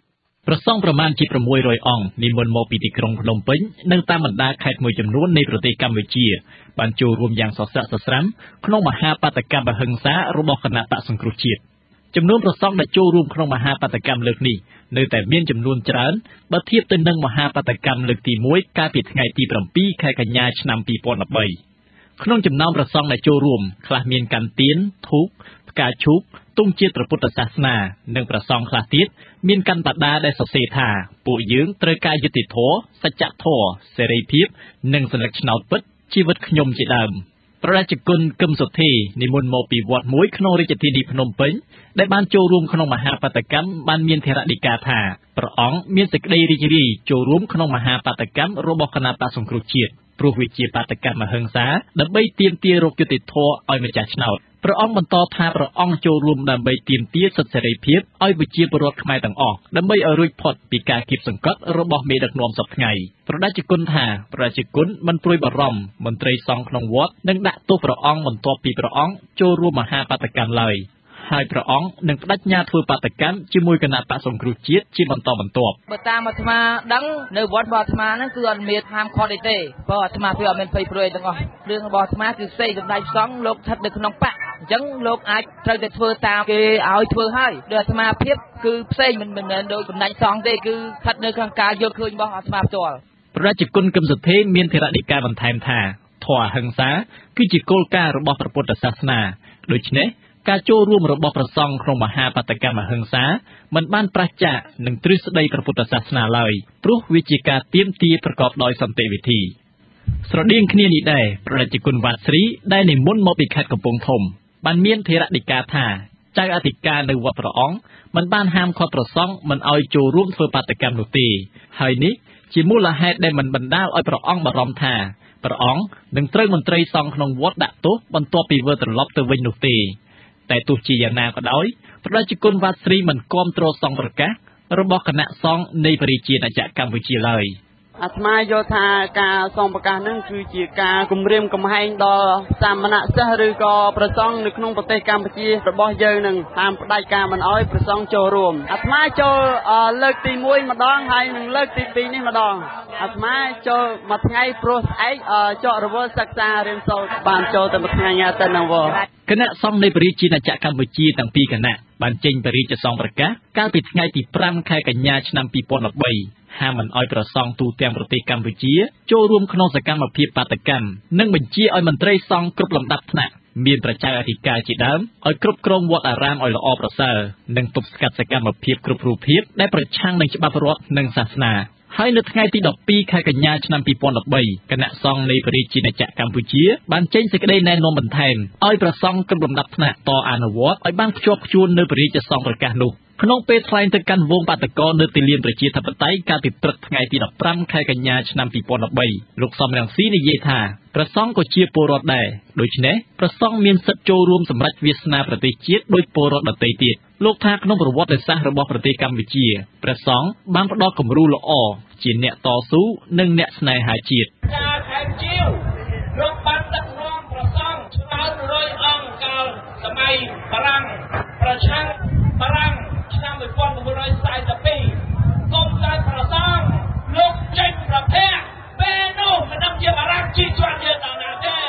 ប្រសង់ប្រមាណជាប្រាំមួយរយអង្គនិមន្តមកពីទីក្រុងភ្នំពេញនិងតាមបណ្ដាខេត្តមួយចំនួននៃប្រទេសកម្ពុជាបានចូលរួមយ៉ាងសស្រាក់សស្រាំក្នុងមហាបាតកម្មអហិង្សារបស់គណៈបក្សសង្គ្រោះជាតិចំនួនប្រសង់ដែលចូលរួមក្នុងមហាបាតកម្មលើកនេះនៅតែមានចំនួនច្រើនបើធៀបទៅនឹងមហាបាតកម្មលើកទីមួយកាលពីថ្ងៃទីប្រាំពីរខែកញ្ញាឆ្នាំពីរពាន់ដប់បីក្នុងចំណោមប្រសង់ដែលចូលរួមខ្លះមានកាន់ទៀនធូបផ្កាឈូកទង់ជាតិព្រះពុទ្ធសាសនានិងប្រសង់ខ្លះទៀតមានកាន់បដាដែលសរសេរថាពួកយើងត្រូវការយុត្តិធម៌សច្ចធម៌សេរីភាពនិងសន្លឹកឆ្នោតពិតជីវិតខ្ញុំជាដើមព្រះរាជគុណគឹមសុធីនិមន្តមកពីវត្តមួយក្នុងរាជធានីភ្នំពេញដែលបានចូលរួមក្នុងមហាបាតកម្មបានមានធរណីកាថាព្រះអង្គមានសេចក្តីរីករាយចូលរួមក្នុងមហាបាតកម្មរបស់គណៈបក្សសង្គ្រោះជាតិព្រោះវាជាបាតកម្មអហិង្សាដើម្បីទាមទាររកយុត្តិធម៌ឲ្យម្ចាស់ឆ្នោតព្រះអង្គបន្តថាព្រះអង្គចូលរួមដើម្បីទាមទារសិទ្ធិសេរីភាពឲ្យប្រជាពលរដ្ឋខ្មែរទាំងអស់ដើម្បីឲ្យរួចផុតពីការគៀបសង្កត់របស់មេដឹកនាំសពថ្ងៃព្រះរាជគុណថាព្រះរាជគុណមិនព្រួយបារម្ភមន្ត្រីសង្ឃក្នុងវត្តនឹងដាក់ទោសព្រះអង្គបន្ទាប់ពីព្រះអង្គចូលរួមមហាបាតកម្មឡើយហើយព្រះអង្គនឹងបដិញ្ញាធ្វើបាតកម្មជាមួយគណៈបក្សសង្គ្រោះជាតិជាបន្តបន្ទាប់បើតាមអាត្មាដឹងនៅវត្តរបស់អាត្មាហ្នឹងគឺអត់មានហាមឃាត់អីទេព្រោះអាត្មាវាអត់មានភ័យព្រួយទាំងអស់រឿងរបស់អាត្មាគឺផ្សេងសម្ដេចសង្ឃលោកស្ថិតនៅក្នុងបកអញ្ចឹងលោកអាចត្រូវតែធ្វើតាមគេឲ្យធ្វើហើយដោយអាត្មាភាពគឺផ្សេងមិនមែនដូចសម្ដេចសង្ឃទេគឺស្ថិតនៅក្នុងការយល់ឃើញរបស់អាត្មាផ្ទាល់ព្រះរាជគុណគឹមសុថេមានធរណីកាបន្ថែមថាធម៌អហិង្សាគឺជាគោលការណ៍របស់ព្រះពុទ្ធសាសនាដូច្នេះការចូលរួមរបស់ព្រះសង្ឃក្នុងមហាបាតកម្មអហិង្សាមិនបានប្រឆាចនឹងទ្រឹស្ដីព្រះពុទ្ធសាសនាឡើយព្រោះវាជាការទាមទារប្រកបដោយសន្តិវិធីស្រដៀងគ្នានេះដែរព្រះរាជគុណវត្តស្រីដែលនិមន្តមកពីខេត្តកំពង់ធំបានមានធរណីកាថាចៅអធិការនៅវត្តព្រះអង្គមិនបានហាមឃាត់ព្រះសង្ឃមិនឲ្យចូលរួមធ្វើបាតកម្មនោះទេហើយនេះជាមូលហេតុដែលមិនបណ្ដាលឲ្យព្រះអង្គបារម្ភថាព្រះអង្គនឹងត្រូវមន្ត្រីសង្ឃក្នុងវត្តដាក់ទោសបន្ទាប់ពីវិលត្រឡប់ទៅវិញនោះទេតែទោះជាយ៉ាងណាក៏ដោយព្រះរាជគុណវត្តស្រីមិនគាំទ្រសង្ឃប្រកាសរបស់គណៈសង្ឃនៃព្រះរាជាណាចក្រកម្ពុជាឡើយអាត្មាយល់ថាការសង្ឃប្រកាសហ្នឹងគឺជាការគម្រាមកំហែងដល់សាមណសិស្សឬក៏ព្រះសង្ឃនៅក្នុងប្រទេសកម្ពុជារបស់យើងនឹងតាមផ្ដាច់ការមិនអោយព្រះសង្ឃចូលរួមអាត្មាចូលលើកទីមួយម្ដងហើយនឹងលើកទីពីរនេះម្ដងអាត្មាចូលមួយថ្ងៃព្រោះស្អែកចករវល់សិក្សារៀនសូត្របានចូលតែមួយថ្ងៃទៅនឹងវត្តគណៈសង្ឃនៃព្រះរាជាណាចក្រកម្ពុជាទាំងពីរគណៈបានចេញព្រះរាជសង្ឃប្រកាសកាលពីថ្ងៃទីប្រាំខែកញ្ញាឆ្នាំពីរពាន់ដប់បីហាមមិនអោយព្រះសង្ឃទូទាំងប្រទេសកម្ពុជាចូលរួមក្នុងសកម្មភាពបាតកម្មនិងបញ្ជាឲ្យមន្ត្រីសង្ឃគ្រប់លំដាប់ថ្នាក់មានប្រជាអធិការជាដើមឲ្យគ្រប់គ្រងវត្តអារាមឲ្យល្អប្រសើរនិងទប់ស្កាត់សកម្មភាពគ្រប់រូបភាពដែលប្រឆាំងនឹងច្បាប់រដ្ឋនិងសាសនាហើយនៅថ្ងៃទីដប់ពីរខែកញ្ញាឆ្នាំពីរពាន់ដប់បីគណៈសង្ឃនៃព្រះរាជាណាចក្រកម្ពុជាបានចេញសេចក្តីណែនាំបន្ថែមឲ្យព្រះសង្ឃគ្រប់លំដាប់ថ្នាក់តអនុវត្តឲ្យបានភ្ជាប់ខ្ជួននៅព្រះរាជសង្ឃប្រកាសនោះក្នុងពេលថ្លែងទៅកាន់វងបាតកោនៅទីលានប្រជាធិបតេយ្យកាលពីព្រឹកថ្ងៃទីដប់ប្រាំខែកញ្ញាឆ្នាំពីរពាន់ដប់បីលោកសំរងស៊ីនិយាយថាព្រះសង្ឃក៏ជាពលរដ្ឋដែរដូច្នេះព្រះសង្ឃមានសិទ្ធិចូលរួមសម្រេចវាសនាប្រទេសជាតិដោយពលរដ្ឋដទៃទៀតលោកថាក្នុងប្រវត្តិសាស្ត្ររបស់ប្រទេសកម្ពុជាព្រះសង្ឃបានផ្ដល់គំរូល្អជាអ្នកតស៊ូនិងអ្នកស្នេហាជាតិការខែជាវលោកបានដឹកនាំព្រះសង្ឃច្រើនរយអង្គកាលសម័យបារាំងប្រឆាំងបារាំងឆ្នាំmột nghìn chín trăm bốn mươi haiគុំតែព្រះសង្ឃលោកចេញប្រភពពេលនោះមិនដឹងជាបារាំងជិះជាន់យើងដល់ណាទេ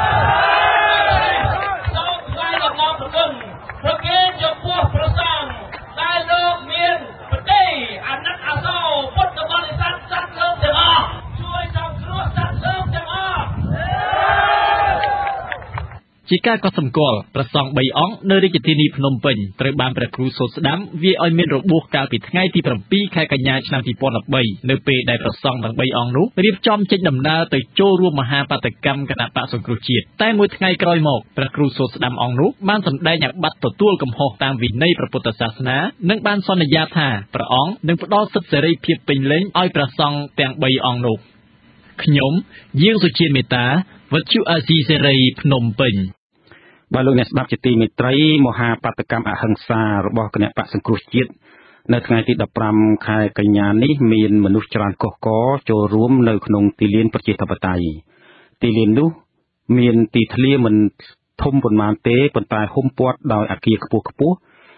សូមថ្លែងអំណរគុណប្រគេនចំពោះព្រះសង្ឃដែលលោកមានបតីអាណិតអាសូរពុទ្ធបរិស័ទសត្វលោកទាំងអស់ជួយសង្គ្រោះសត្វលោកទាំងអស់ជាការកត់សម្គាល់ព្រះសង្ឃបីអង្គនៅរាជធានីភ្នំពេញត្រូវបានព្រះគ្រូសូត្រស្ដាំវាឲ្យមានរបួសកាលពីថ្ងៃទីប្រាំពីរខែកញ្ញាឆ្នាំពីរពាន់ដប់បីនៅពេលដែលព្រះសង្ឃទាំងបីអង្គនោះរៀបចំចេញដំណើរទៅចូលរួមមហាបាតកម្មគណៈបក្សសង្គ្រោះជាតិតែមួយថ្ងៃក្រោយមកព្រះគ្រូសូត្រស្ដាំអង្គនោះបានសម្ដែងអាបត្តិទទួលកំហុសតាមវិន័យព្រះពុទ្ធសាសនានិងបានសន្យាថាព្រះអង្គនឹងផ្ដល់សិទ្ធិសេរីភាពពេញលេញឲ្យព្រះសង្ឃទាំងបីអង្គនោះខ្ញុំយាងសុជាមេតាវិទ្យុអាស៊ីសេរីភ្នំពេញបាទលោកអ្នកស្ដាប់ជាទីមេត្រីមហាបាតកម្មអហិង្សារបស់គណៈបក្សសង្គ្រោះជាតិនៅថ្ងៃទីដប់ប្រាំខែកញ្ញានេះមានមនុស្សច្រើនកុះករចូលរួមនៅក្នុងទីលានប្រជាធិបតេយ្យទីលាននោះមានទីធ្លាមិនធំប៉ុន្មានទេប៉ុន្តែហ៊ុំព័ទ្ធដោយអគារខ្ពស់ខ្ពស់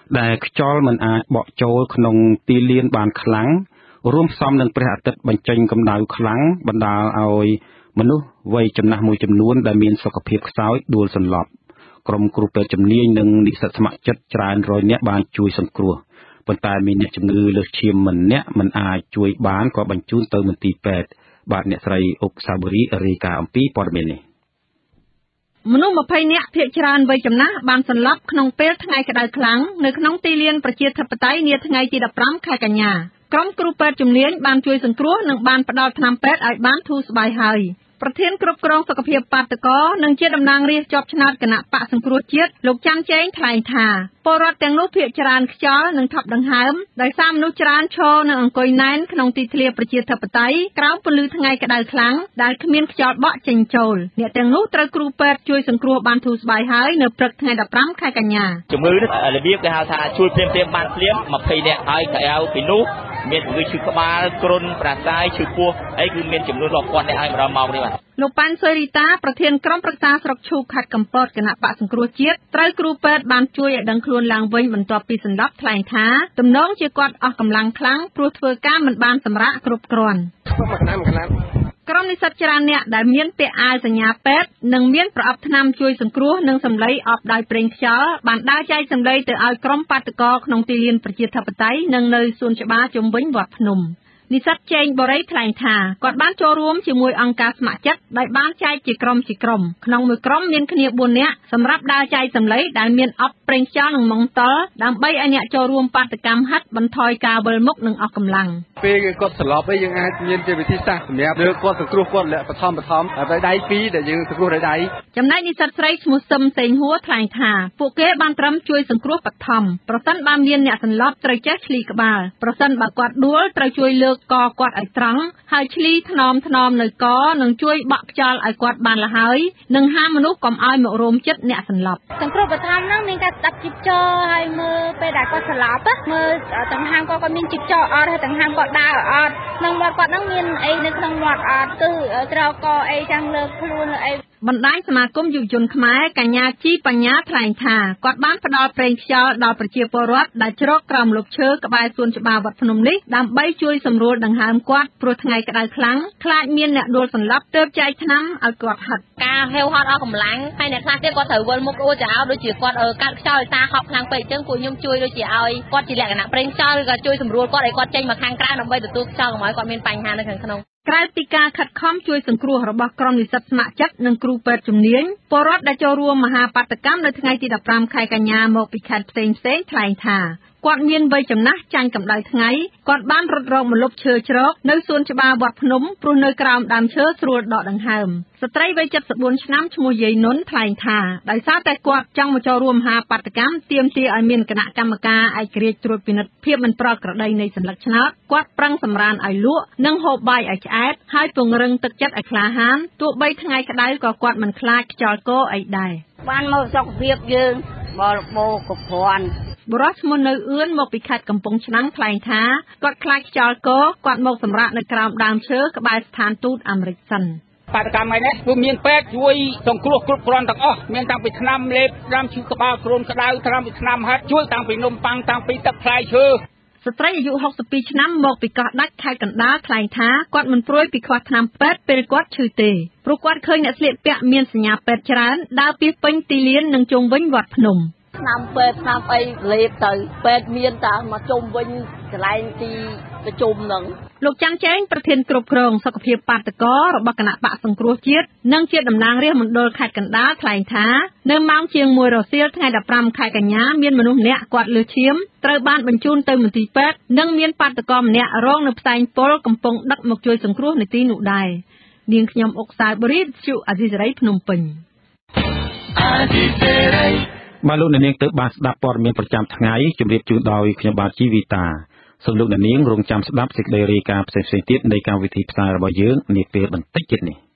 ដែលខ្យល់មិនអាចបក់ចូលក្នុងទីលានបានខ្លាំងរួមផ្សំនឹងព្រះអាទិត្យបញ្ចេញកម្ដៅខ្លាំងបណ្ដាលឲ្យមនុស្សវ័យចំណាស់មួយចំនួនដែលមានសុខភាពខ្សោយដួលសន្លប់ក្រុមគ្រូពេទ្យជំនាញនិងនិស្សិតស្ម័គ្រចិត្តច្រើនរយនាក់បានជួយសង្គ្រោះប៉ុន្តែមានអ្នកជំងឺលើសឈាមម្នាក់មិនអាចជួយបានក៏បញ្ជូនទៅមន្ទីរពេទ្យបាទអ្នកស្រីអុកសាបូរីរាយការណ៍អំពីព័ត៌មាននេះមនុស្ស20នាក់ភាគច្រើនវ័យចំណាស់បានសន្លប់ក្នុងពេលថ្ងៃក្តៅខ្លាំងនៅក្នុងទីលានប្រជាធិបតេយ្យនាថ្ងៃទី15ខែកញ្ញាក្រុមគ្រូពេទ្យជំនាញបានជួយសង្គ្រោះនិងបានផ្ដល់ថ្នាំពេទ្យឲ្យបានធូរស្បើយហើយប្រធានគ្រប់គ្រងសុខភាពបាតកោនិងជាតំណាងរាស្ត្រជាប់ឆ្នោតគណៈបកសង្គ្រោះជាតិលោកច័ន្ទជេងថ្លែងថាពលរដ្ឋទាំងនោះភាគច្រើនខ្យល់និងថប់ដង្ហើមដោយសារមនុស្សច្រើនឈរនិងអង្គុយណែនក្នុងទីធ្លាប្រជាធិបតេយ្យក្រោមពន្លឺថ្ងៃក្តៅខ្លាំងដែលគ្មានខ្យល់បក់ចេញចូលអ្នកទាំងនោះត្រូវគ្រូពេទ្យជួយសង្គ្រោះបានធូរស្បើយហើយនៅព្រឹកថ្ងៃ15ខែកញ្ញាជំងឺនេះរបៀបគេហៅថាជួយភ្លាមៗបានភ្លាម20នាក់ហើយក្រៅពីនោះមានជំងឺឈឺក្បាលគ្រុនប្រសាយឈឺពោះអីគឺមានចំនួនរាប់ពាន់នាក់ហើយម្ដងមកនេះបាទលោកប៉ាន់សុយរីតាប្រធានក្រុមប្រឹក្សាស្រុកឈូកខេត្តកំពតគណៈបកសង្គ្រោះជាតិត្រូវគ្រូពេទ្យបានជួយឲ្យដឹងខ្លួនឡើងវិញបន្ទាប់ពីសន្លប់ថ្លែងថាទំនងជាគាត់អស់កម្លាំងខ្លាំងព្រោះធ្វើការមិនបានសម្រាកគ្រប់គ្រាន់ក្រុមនិស្សិតច្រើនអ្នកដែលមានពាក់អាវសញ្ញាពេទ្យនិងមានប្រអប់ថ្នាំជួយសង្គ្រោះនិងសម្លៃអបដោយប្រេងខ្យល់បានដើរចែកសម្លៃទៅឲ្យក្រុមបាតកោក្នុងទីលានប្រជាធិបតេយ្យនិងនៅសួនច្បារជុំវិញវត្តភ្នំនិស្សិតជេងបូរីថ្លែងថាគាត់បានចូលរួមជាមួយអង្គការស្ម័គ្រចិត្តដោយបានចែកជាក្រុមជាក្រុមក្នុងមួយក្រុមមានគ្នាបួននាក់សម្រាប់ដើរចែកសម្លៃដែលមានអបប្រេងខ្យល់និងម៉ង់តុលដើម្បីឲ្យអ្នកចូលរួមបាតកម្មហាត់បន្ថយការវិលមុខនិងអស់កម្លាំងពេលគាត់សន្លប់វិញយើងអាចមានជាវិធីសាស្ត្រសម្រាប់លើគាត់សង្គ្រោះគាត់លក្ខបឋមបឋមដោយដៃពីរដែលយើងសង្គ្រោះដោយដៃចំណែកនិស្សិតស្រីឈ្មោះសឹមសេងហួរថ្លែងថាពួកគេបានត្រឹមជួយសង្គ្រោះបឋមប្រសិនបើមានអ្នកសន្លប់ត្រូវចេះឆ្លីក្បាលប្រសិនបើគាត់ដួលត្រូវជួយលើកកគាត់ឲ្យត្រង់ហើយឆ្លីថ្នមថ្នមនៅកនិងជួយបក់ខ្យល់ឲ្យគាត់បានលហើយនិងហាមមនុស្សកុំឲ្យមករោមចិត្តអ្នកសន្លប់សង្គ្រោះបឋមហ្នឹងមានការស្ដាប់ជីបចរហើយមើលពេលដែលគាត់សន្លប់មើលទាំងហាមគាត់គាត់មានជីបចរអត់ហើយទាំងហាមគាត់ដើរអត់ក្នុងមាត់គាត់ហ្នឹងមានអីនៅក្នុងមាត់អត់គឺត្រូវកអីចាំងលើខ្លួនអីបណ្ដាញសមាគមយុវជនខ្មែរកញ្ញាជីបញ្ញាថ្លែងថាគាត់បានផ្ដល់ប្រេងខ្យល់ដល់ប្រជាពលរដ្ឋដែលជ្រកក្រោមម្លប់ឈើក្បែរសួនច្បារវត្តភ្នំនេះដើម្បីជួយសម្រួលដង្ហើមគាត់ព្រោះថ្ងៃក្តៅខ្លាំងខ្លាចមានអ្នកដួលសន្លប់ទើបចែកថ្នាំឲ្យគាត់ហាត់ការហេវហត់អស់កម្លាំងហើយអ្នកខ្លះទៀតគាត់ត្រូវវិលមុខអូចោលដូចជាគាត់កាត់ខ្យល់ឲ្យសារហប់ខ្លាំងពេកអញ្ចឹងពួកខ្ញុំជួយដូចជាឲ្យគាត់ជាលក្ខណៈប្រេងខ្យល់ឬក៏ជួយសម្រួលគាត់ឲ្យគាត់ចេញមកខាងក្រៅដើម្បីទទួលខ្យល់កុំឲ្យគាត់មានបញ្ហានៅខាងក្នុងក្រៅពីការខិតខំជួយសង្គ្រោះរបស់ក្រុមនិស្សិតស្ម័គ្រចិត្តនិងគ្រូពេទ្យជំនាញពលរដ្ឋដែលចូលរួមមហាបាតកម្មនៅថ្ងៃទី15ខែកញ្ញាមកពីខេត្តផ្សេងៗថ្លែងថាគាត់មានវ័យចំណាស់ចាញ់កម្ដៅថ្ងៃគាត់បានរត់រកម្លប់ឈើជ្រកនៅសួនច្បារវត្តភ្នំព្រោះនៅក្រោមដើមឈើស្រួលដកដង្ហើមស្ត្រីវ័យ74ឆ្នាំឈ្មោះយាយនុនថ្លែងថាដោយសារតែគាត់ចង់មកចូលរួមមហាបាតកម្មទាមទារឲ្យមានគណៈកម្មការឯករាជ្យត្រួតពិនិត្យភាពមិនប្រក្រតីនៃសន្លឹកឆ្នោតគាត់ប្រឹងសម្រានឲ្យលក់និងហូបបាយឲ្យឆ្អែតហើយពង្រឹងទឹកចិត្តឲ្យក្លាហានទោះបីថ្ងៃក្តៅក៏គាត់មិនខ្លាចខ្យល់កអីដែរបានមកសុខភាពយើងបរិបូរគ្រប់គ្រាន់បុរសឈ្មោះនៅអឿនមកពីខេត្តកំពង់ឆ្នាំងថ្លែងថាគាត់ខ្លាចខ្យល់កគាត់មកសម្រាកនៅក្រោមដើមឈើក្បែរស្ថានទូតអាមេរិកសិនបាតកម្មនេះគឺមានពេទ្យជួយសង្គ្រោះគ្រប់គ្រាន់ទាំងអស់មានតាំងពីថ្នាំលេបថ្នាំឈឺក្បាលគ្រុនក្តៅថ្នាំពីថ្នាំហាត់ជួយតាំងពីនំប៉័ងតាំងពីទឹកផ្លែឈើស្ត្រីអាយុ62ឆ្នាំមកពីកោះដាច់ខេត្តកណ្ដាលថ្លែងថាគាត់មិនព្រួយពីខ្វះថ្នាំពេទ្យពេលគាត់ឈឺទេព្រោះគាត់ឃើញអ្នកស្លៀកពាក់មានសញ្ញាពេទ្យច្រើនដើរពីពេញទីលាននិងជុំវិញវត្តភ្នំថ្នាំពេទ្យថ្នាំអីលេបទៅពេទ្យមានតែមកជុំវិញកន្លែងទីប្រជុំហ្នឹងលោកច័ន្ទចែងប្រធានគ្រប់គ្រងសុខភាពបាតកោរបស់គណៈបកសង្គ្រោះជាតិនិងជាតំណាងរាស្ត្រមណ្ឌលខេត្តកណ្ដាលថ្លែងថានៅម៉ោងជាងមួយរសៀលថ្ងៃ15ខែកញ្ញាមានមនុស្សម្នាក់គាត់លើឈាមត្រូវបានបញ្ជូនទៅមន្ទីរពេទ្យនិងមានបាតកោម្នាក់រងនៅផ្សែងពុលកំពុងដឹកមកជួយសង្គ្រោះនៅទីនោះដែរនាងខ្ញុំអុកសាយបូរីជូអាស៊ីសេរីភ្នំពេញអាស៊ីសេរីបាទលោកអ្នកនាងទៅបានស្ដាប់ព័ត៌មានប្រចាំថ្ងៃជម្រាបជូនដោយខ្ញុំបាទជីវីតាសូមលោកអ្នកនាងរងចាំស្ដាប់សេចក្តីរាយការណ៍ផ្សេងៗទៀតនៃកម្មវិធីផ្សាយរបស់យើងនាពេលបន្តិចទៀតនេះ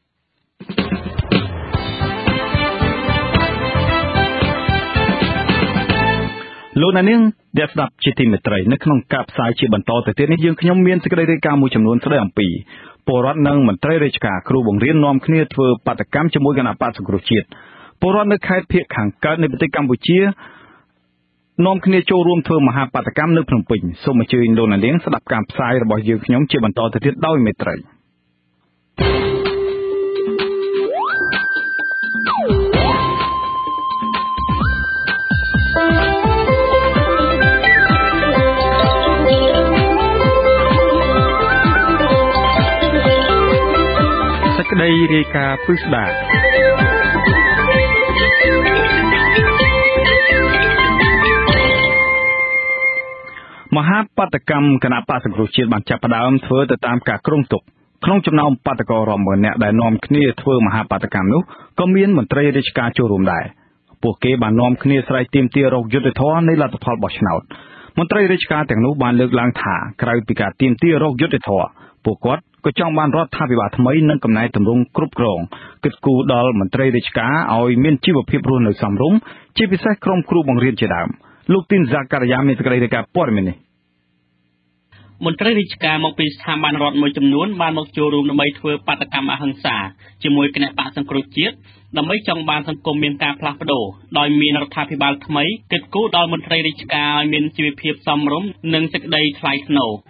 លោកអ្នកនាងដែលស្ដាប់ជាទីមេត្រីនៅក្នុងការផ្សាយជាបន្តទៅទៀតនេះយើងខ្ញុំមានសេចក្តីរាយការណ៍មួយចំនួនស្ដីអំពីពលរដ្ឋនិងមន្ត្រីរាជការគ្រូបង្រៀននាំគ្នាធ្វើបាតកម្មជាមួយគណៈបកសង្គ្រោះជាតិពលរដ្ឋនៅខេត្តភៀកខាងកើតនៃប្រទេសកម្ពុជានាំគ្នាចូលរួមធ្វើមហាបាតកម្មនៅភ្នំពេញសូមអញ្ជើញលោកអ្នកនាងស្ដាប់ការផ្សាយរបស់យើងខ្ញុំជាបន្តទៅទៀតដោយមេត្រីសេចក្តីរាយការណ៍ពិស្ដាមហាបាតកម្មគណៈបក្សសង្គ្រោះជាតិបានចាប់ផ្ដើមធ្វើទៅតាមការគ្រោងទុកក្នុងចំណោមបាតកោរាប់ម៉ឺននាក់ដែលនាំគ្នាធ្វើមហាបាតកម្មនោះក៏មានមន្ត្រីរាជការចូលរួមដែរពួកគេបាននាំគ្នាស្រែកទាមទាររកយុត្តិធម៌នៃលទ្ធផលបោះឆ្នោតមន្ត្រីរាជការទាំងនោះបានលើកឡើងថាក្រៅពីការទាមទាររកយុត្តិធម៌ពួកគាត់ក៏ចង់បានរដ្ឋាភិបាលថ្មីនិងកំណែទម្រង់គ្រប់គ្រងគិតគូរដល់មន្ត្រីរាជការឲ្យមានជីវភាពរស់នៅសមរម្យជាពិសេសក្រុមគ្រូបង្រៀនជាដើមលោកទីនហ្សាការីយ៉ាមានសេចក្តីរាយការណ៍ព័ត៌មាននេះមន្ត្រីរាជការមកពីស្ថាប័នរដ្ឋមួយចំនួនបានមកចូលរួមដើម្បីធ្វើបាតកម្មអហិង្សាជាមួយគណៈបក្សសង្គ្រោះជាតិដើម្បីចង់បានសង្គមមានការផ្លាស់ប្ដូរដោយមានរដ្ឋាភិបាលថ្មីគិតគូរដល់មន្ត្រីរាជការឲ្យមានជីវភាពសមរម្យនិងសេចក្តីថ្លៃថ្នូរ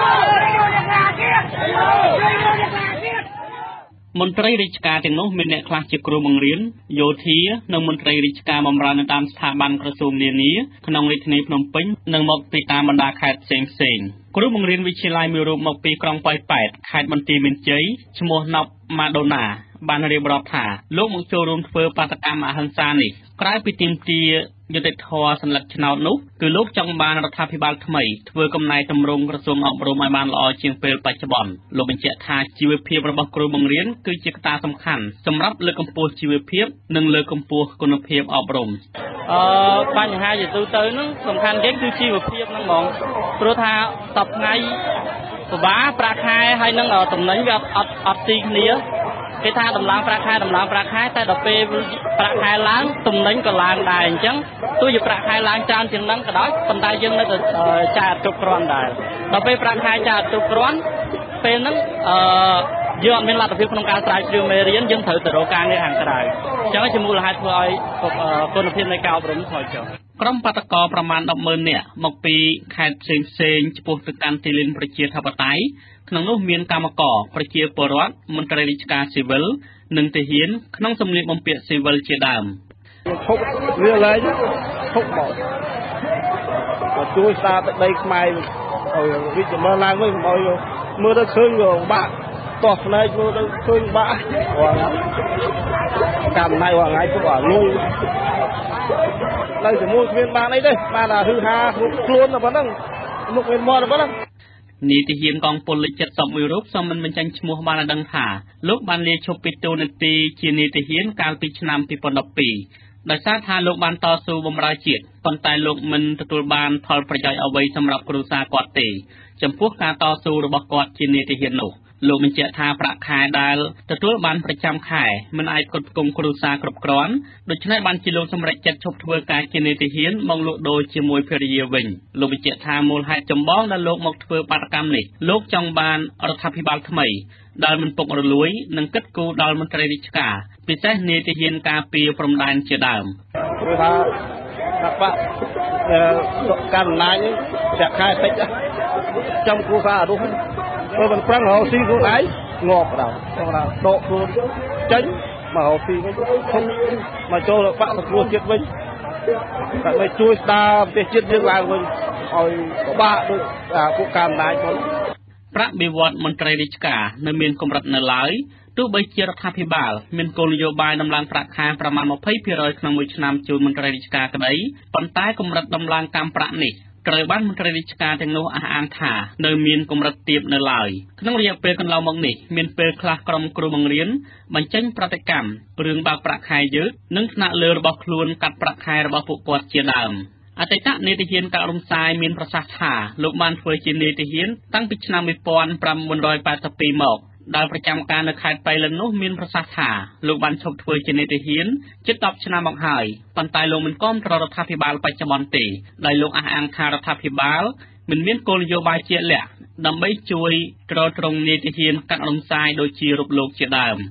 មន្ត្រីរាជការទាំងនោះមានអ្នកខ្លះជាគ្រូបង្រៀនយោធានិងមន្ត្រីរាជការបម្រើនៅតាមស្ថាប័នក្រសួងនានាក្នុងរាជធានីភ្នំពេញនិងមកពីតាមបណ្ដាខេត្តផ្សេងផ្សេងគ្រូបង្រៀនវិទ្យាល័យមួយរូបមកពីក្រុងប៉ោយប៉ែតខេត្តបន្ទាយមានជ័យឈ្មោះណប់ម៉ាដូណាបានរៀបរាប់ថាលោកមកចូលរួមធ្វើបាតកម្មអហិង្សានេះក្រៅពីទាមទារយុត្តិធម៌សន្លឹកឆ្នោតនោះគឺលោកចង់បានរដ្ឋាភិបាលថ្មីធ្វើកំណែទម្រង់ក្រសួងអប់រំឲ្យបានល្អជាងពេលបច្ចុប្បន្នលោកបញ្ជាក់ថាជីវភាពរបស់គ្រូបង្រៀនគឺជាកត្តាសំខាន់សម្រាប់លើកកម្ពស់ជីវភាពនិងលើកកម្ពស់គុណភាពអប់រំអឺបញ្ហាជាទូទៅហ្នឹងសំខាន់ជាងគឺជីវភាពហ្នឹងហ្មងព្រោះថាសប្តាហ៍ពិបាកប្រាក់ខែហើយនឹងតំណែងវាអត់អត់ទីគ្នាគេថាដំឡើងប្រាក់ខែដំឡើងប្រាក់ខែតែដល់ពេលប្រាក់ខែឡើងតំណែងក៏ឡើងដែរអញ្ចឹងទោះជាប្រាក់ខែឡើងច្រើនជាងហ្នឹងក៏ដោយប៉ុន្តែយើងនៅតែចាយអត់គ្រប់គ្រាន់ដែរដល់ពេលប្រាក់ខែចាយអត់គ្រប់គ្រាន់ពេលហ្នឹងអឺយើងអត់មានលទ្ធភាពក្នុងការស្រាវជ្រាវមេរៀនយើងត្រូវទៅរកការងារខាងក្រៅអញ្ចឹងជាមូលហេតុធ្វើឲ្យគុណភាពនៃការអប់រំថយចុះក្រុមបាតកោប្រមាណ ដប់ម៉ឺន នាក់មកពីខេត្តផ្សេងផ្សេងឆ្ពោះទៅកាន់ទីលានប្រជាធិបតេយ្យក្នុងនោះមានកម្មករប្រជាពលរដ្ឋមន្ត្រីរាជការស៊ីវិលនិងទាហានក្នុងសម្លៀកបំពាក់ស៊ីវិលជាដើមឈប់វាឡើងឈប់មកជួយស្ដារទឹកដីខ្មែរឲ្យវិជ្ជមានឡើងវិញកុំឲ្យមើលទៅឃើញក៏បាក់តោះផ្នែកមើលទៅឃើញបាក់កម្មណៃថ្ងៃពុកឲ្យលុយនៅជាមួយគ្មានបានអីទេបានតែហឺហាខ្លួនតែប៉ុណ្្នឹងមុខមានមាត់តែប៉ុណ្្នឹងនីតិហ៊ានកងពលលេខ เจ็ดสิบ មួយរូបសមមិនបញ្ចេញឈ្មោះបានដឹងថាលោកបានលាឈប់ពីតួនាទីជានីតិហ៊ានកាលពីឆ្នាំពីរពាន់ដប់ពីរដោយសារថាលោកបានតស៊ូបម្រើជាតិប៉ុន្តែលោកមិនទទួលបានផលប្រយោជន៍អ្វីសម្រាប់គ្រួសារគាត់ទេចំពោះការតស៊ូរបស់គាត់ជានីតិហ៊ាននោះលោកបញ្ជាក់ថាប្រាក់ខែដែលទទួលបានប្រចាំខែមិនអាចផ្គត់ផ្គង់គ្រួសារគ្រប់គ្រាន់ដូច្នេះបានជាលោកសម្រេចចិត្តឈប់ធ្វើការជានីតិហ៊ានមកលក់ដូរជាមួយភរិយាវិញលោកបញ្ជាក់ថាមូលហេតុចម្បងដែលលោកមកធ្វើបាតកម្មនេះលោកចង់បានរដ្ឋាភិបាលថ្មីដែលមិនពុករលួយនិងគិតគូរដល់មន្ត្រីរាជការពិសេសនីតិហ៊ានការពារព្រំដែនជាដើមព្រោះថាថាបាក់ការអំណាចនេះប្រាក់ខែតិចចំគ្រួសារអរុសបើមិនប្រឹងរកស៊ីខ្លួនឯងងាប់ដល់ខ្ញុំថាដកខ្លួនចេញមករកស៊ីវិញធំមកចូលបាក់សង្គ្រោះជាតិវិញតែជួយស្ដារប្រទេសជាតិយើងឡើងវិញឲ្យពិបាកដូចពួកការអំណាចមកប្រាក់បៀវត្សមន្ត្រីរាជការនៅមានកម្រិតនៅឡើយទោះបីជារដ្ឋាភិបាលមានគោលនយោបាយដំឡើងប្រាក់ខែប្រមាណ ยี่สิบเปอร์เซ็นต์ ក្នុងមួយឆ្នាំជូនមន្ត្រីរាជការក្តីប៉ុន្តែកម្រិតដំឡើងកម្មប្រាក់នេះត្រូវបានមន្ត្រីរាជការទាំងនោះអះអាងថានៅមានកម្រិតទាបនៅឡើយក្នុងរយៈពេលកន្លងមកនេះមានពេលខ្លះក្រុមគ្រូបង្រៀនបញ្ចេញប្រតិកម្មរឿងបើកប្រាក់ខែយឺតនិងថ្នាក់លើរបស់ខ្លួនកាត់ប្រាក់ខែរបស់ពួកគាត់ជាដើមអតីតនាយកកាករំសាយមានប្រសាសន៍ថាលោកបានធ្វើជានាយកតាំងពីឆ្នាំmột nghìn chín trăm tám mươi haiមកដែលប្រចាំការនៅខេត្តបៃលិននោះមានប្រសាសន៍ថាលោកបានឈប់ធ្វើជានាយកជិតដប់ឆ្នាំមកហើយប៉ុន្តែលោកមិនគាំទ្ររដ្ឋាភិបាលបច្ចុប្បន្នទេដោយលោកអះអាងថារដ្ឋាភិបាលមិនមានគោលនយោបាយជាក់លាក់ដើម្បីជួយទ្រទ្រង់នាយកកាករំសាយដូចជារូបលោកជាដើម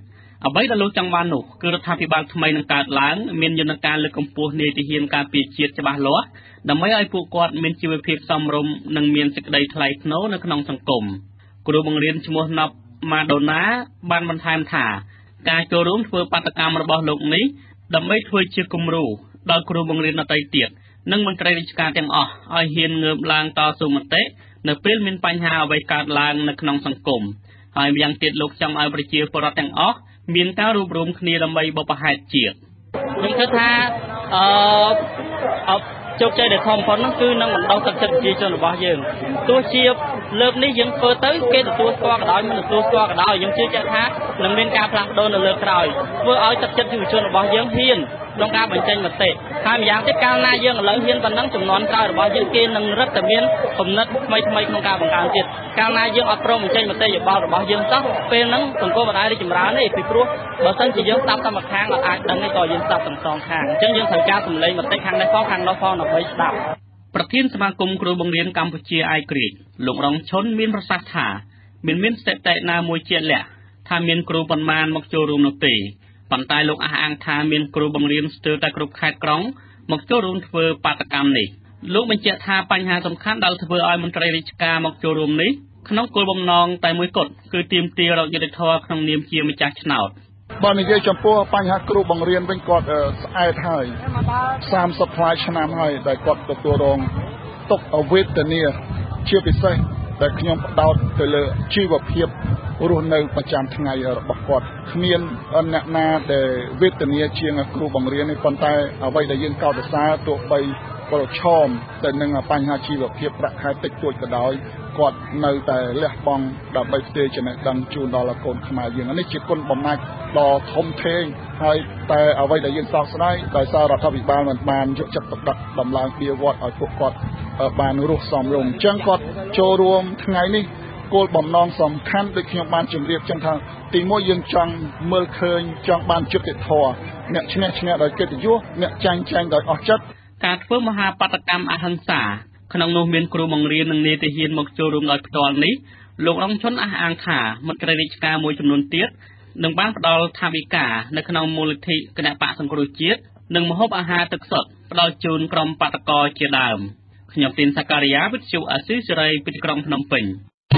អ្វីដែលលោកចង់បាននោះគឺរដ្ឋាភិបាលថ្មីនឹងកើតឡើងមានយន្តការលើកកម្ពស់នីតិវិធីការពារជាតិច្បាស់លាស់ដើម្បីឲ្យពួកគាត់មានជីវភាពសមរម្យនិងមានសេចក្តីថ្លៃថ្នូរនៅក្នុងសង្គមគ្រូបង្រៀនឈ្មោះណប់ម៉ាដូណាបានបន្ថែមថាការចូលរួមធ្វើបាតកម្មរបស់លោកនេះដើម្បីធ្វើជាគំរូដល់គ្រូបង្រៀនដទៃទៀតនិងមន្ត្រីរាជការទាំងអស់ឲ្យហ៊ានងើបឡើងតស៊ូមតិនៅពេលមានបញ្ហាអ្វីកើតឡើងនៅក្នុងសង្គមហើយម្យ៉ាងទៀតលោកចង់ឲ្យប្រជាពលរដ្ឋទាំងអស់មានការរួបរวมគ្នាដើម្បីបុព្វហេតុជាតិខ្ញុំគិតថាអឺជោគជ័យដែលធំបំផុតនោះគឺនឹងបណ្ដុះទឹកចិត្តប្រជាជនរបស់យើងទោះជាលើកនេះយើងធ្វើទៅគេទទួលស្គាល់ក៏ដោយមិនទទួលស្គាល់ក៏ដោយយើងជឿជាក់ថានឹងមានការផ្លាស់ប្ដូរនៅលើក្រោយធ្វើឲ្យទឹកចិត្តប្រជាជនរបស់យើងហ៊ានក្នុងការបញ្ចេញមតិហើយម្យ៉ាងទៀតកាលណាយើងឥឡូវហ៊ានប៉ុណ្ណឹងចំនួនក្រោយរបស់យើងគេនឹងរឹតតែមានគំនិតថ្មីថ្មីក្នុងការបង្កើនទៀតកាលណាយើងអត់ព្រមបញ្ចេញមតិយោបល់របស់យើងសោះពេលហ្នឹងសង្គមមិនអាចរីកចម្រើនទេពីព្រោះបើសិនជាយើងស្ដាប់តែម្ខាងអត់អាចដឹងទេក៏យើងស្ដាប់ទាំងសងខាងអញ្ចឹងយើងត្រូវការសម្លេងមតិខាងនេះផងខាងនោះផងដើម្បីស្ដាប់ប្រធានសមាគមគ្រូបង្រៀនកម្ពុជាអាយក្រិចលោករងឈុនមានប្រសាសន៍ថាមានមានស្ថិតិណាមួយជាក់លាក់ថាមានគ្រូប៉ុន្មានមកចូលរួមនោះទេប៉ុន្តែលោកអះអាងថាមានគ្រូបង្រៀនស្ទើរតែគ្រប់ខេត្តក្រុងមកចូលរួមធ្វើបាតកម្មនេះលោកបញ្ជាក់ថាបញ្ហាសំខាន់ដែលធ្វើឲ្យមន្ត្រីរាជការមកចូលរួមនេះក្នុងគោលបំណងតែមួយគត់គឺទាមទាររកយុត្តិធម៌ក្នុងនាមជាម្ចាស់ឆ្នោតបើនិយាយចំពោះបញ្ហាគ្រូបង្រៀនវិញគាត់ស្អែកហើយសាមសិបផ្លាយឆ្នាំហើយដែលគាត់ទទួលរងទុក្ខអវេទនាជាពិសេសដែលខ្ញុំផ្ដោតទៅលើជីវភាពរស់នៅប្រចាំថ្ងៃរបស់គាត់គ្មានអ្នកណាដែលវេទនាជាងគ្រូបង្រៀននេះប៉ុន្តែអ្វីដែលយើងកោតសរសើរទោះបីប្រឈមទៅនឹងបញ្ហាជីវភាពប្រាក់ខែតិចតួចក៏ដោយគាត់នៅតែលះបង់ដើម្បីផ្ទេរចំណេះដឹងជូនដល់កូនខ្មែរយើងនេះជាគុណបំណាច់ដ៏ធំធេងហើយតែអ្វីដែលយើងសោកស្ដាយដោយសាររដ្ឋាភិបាលមិនបានយកចិត្តទុកដាក់ដំឡើងពីវត្តឲ្យពួកគាត់បានរស់សមរម្យអញ្ចឹងគាត់ចូលរួមថ្ងៃនេះគោលបំណងសំខាន់ដូចខ្ញុំបានជម្រាបចឹងថាទីមួយយើងចង់មើលឃើញចង់បានយុត្តិធម៌អ្នកឈ្នះឈ្នះដោយកិត្តិយសអ្នកចាញ់ចាញ់ដោយអស់ចិត្តការធ្វើមហាបាតកម្មអហិង្សាក្នុងនោះមានគ្រូបង្រៀននិងនេតិហ៊ានមកចូលរួមដោយផ្ទាល់នេះលោករងឈុនអះអាងថាមន្ត្រីរាជការមួយចំនួនទៀតនឹងបានផ្ដល់ថវិកានៅក្នុងមូលនិធិគណៈបកសង្គ្រោះជាតិនិងម្ហូបអាហារទឹកសុទ្ធផ្ដល់ជូនក្រុមបាតកោជាដើមខ្ញុំទីនសការីយ៉ាវិទ្យុអាស៊ីសេរីពីក្រុងភ្នំពេញ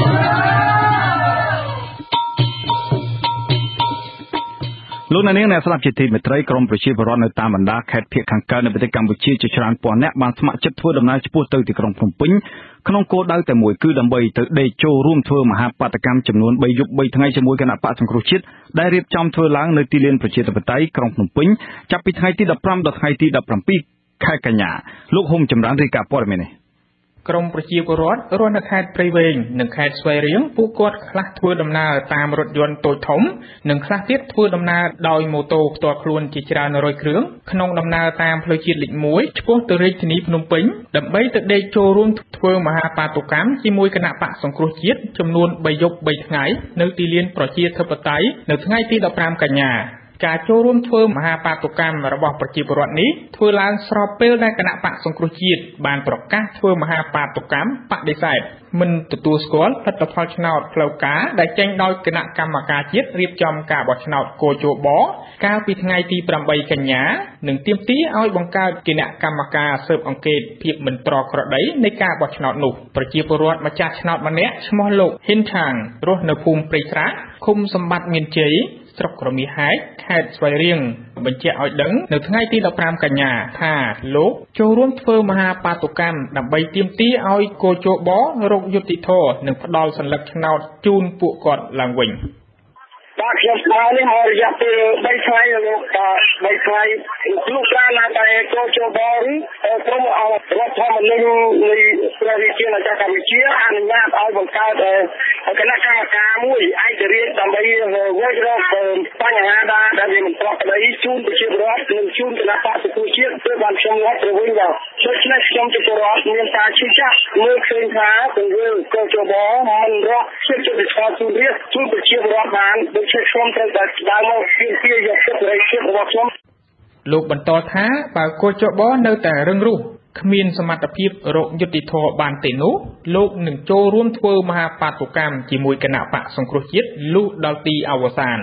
លោកអ្នកនាងអ្នកស្ដាប់ជាទីមេត្រីក្រមប្រជាពលរដ្ឋនៅតាមបណ្ដាខេត្តភាគខាងកើតនៃប្រទេសកម្ពុជាជាច្រើនពាន់នាក់បានស្ម័គ្រចិត្តធ្វើដំណើរឆ្ពោះទៅទីក្រុងភ្នំពេញក្នុងគោលដៅតែមួយគឺដើម្បីទៅដេកចូលរួមធ្វើមហាបាតកម្មចំនួនបីយប់បីថ្ងៃជាមួយគណៈបកសង្គ្រោះជាតិដែលរៀបចំធ្វើឡើងនៅទីលានប្រជាធិបតេយ្យក្រុងភ្នំពេញចាប់ពីថ្ងៃទីដប់ប្រាំដល់ថ្ងៃទីដប់ប្រាំពីរខែកញ្ញាលោកហុំចម្រើនរាយការណ៍ព័ត៌មាននេះក្រមប្រជាពលរដ្ឋរស់នៅខេត្តព្រៃវែងនិងខេត្តស្វាយរៀងពួកគាត់ខ្លះធ្វើដំណើរតាមរថយន្តតូចធំនិងខ្លះទៀតធ្វើដំណើរដោយម៉ូតូផ្ទាល់ខ្លួនជាច្រើនរយគ្រឿងក្នុងដំណើរតាមផ្លូវជាតិលេខមួយឆ្ពោះទៅរាជធានីភ្នំពេញដើម្បីទៅដេកចូលរួមធ្វើមហាបាតុកម្មជាមួយគណៈបកសង្គ្រោះជាតិចំនួនបីយប់បីថ្ងៃនៅទីលានប្រជាធិបតេយ្យនៅថ្ងៃទីដប់ប្រាំកញ្ញាការចូលរួមធ្វើមហាបាតុកម្មរបស់ប្រជាពលរដ្ឋនេះធ្វើឡើងស្របពេលដែលគណៈបកសង្គ្រោះជាតិបានប្រកាសធ្វើមហាបាតុកម្មបដិសេធមិនទទួលស្គាល់លទ្ធផលឆ្នោតផ្លូវការដែលចេញដោយគណៈកម្មការជាតិរៀបចំការបោះឆ្នោតកោជបកាលពីថ្ងៃទីប្រាំបីកញ្ញានិងទាមទារឲ្យបង្កើតគណៈកម្មការស៊ើបអង្កេតភាពមិនប្រក្រតីនៃការបោះឆ្នោតនោះប្រជាពលរដ្ឋម្ចាស់ឆ្នោតម្នាក់ឈ្មោះលោកហ៊ិនឆាងរស់នៅភូមិព្រៃស្រាកឃុំសម្បត្តិមានជ័យស្រុកក្រមាហែកខេត្តស្វាយរៀងបញ្ជាក់ឲ្យដឹងនៅថ្ងៃទីដប់ប្រាំកញ្ញាថាលោកចូលរួមធ្វើមហាបាតុកម្មដើម្បីទាមទារឲ្យកោជបរកយុត្តិធម៌និងផ្ដល់សញ្ញាឆ្នោតជូនពួកគាត់ឡើងវិញបាទខ្ញុំស្គាល់នេះមករយៈពេលបីថ្ងៃលោកបាទបីថ្ងៃលោកប្រាណាតែកោជបរក្រុមរដ្ឋធម្មនុញ្ញនៃព្រះរាជាណាចក្រកម្ពុជាអនុញ្ញាតឲ្យបង្កើតគណៈកម្មការមួយឯករាជ្យដើម្បីវិនិយោគបញ្ហាដែលវាមិនប្រក្រតីជូនប្រជាពលរដ្ឋនិងជូនគណៈបកសង្គ្រោះជាតិគឺបានខ្ញុំរត់ទៅវិញបាទដូច្នេះខ្ញុំជាពលរដ្ឋមានការជឿជាក់មើលឃើញថាទង្វើកោជបមិនរកជាយុត្តិធម៌ជូនរាជជូនប្រជាពលរដ្ឋបានដូច្នេះខ្ញុំត្រូវតែស្ដារមកពីពីយកសិទ្ធិសេរីភាពរបស់ខ្ញុំលោកបន្តថាបើកោជបនៅតែរឹងរូសគ្មានសមត្ថភាពរកយុត្តិធម៌បានទេនោះលោកនឹងចូលរួមធ្វើមហាបាតុកម្មជាមួយគណៈបកសង្គ្រោះជាតិលុះដល់ទីអវសាន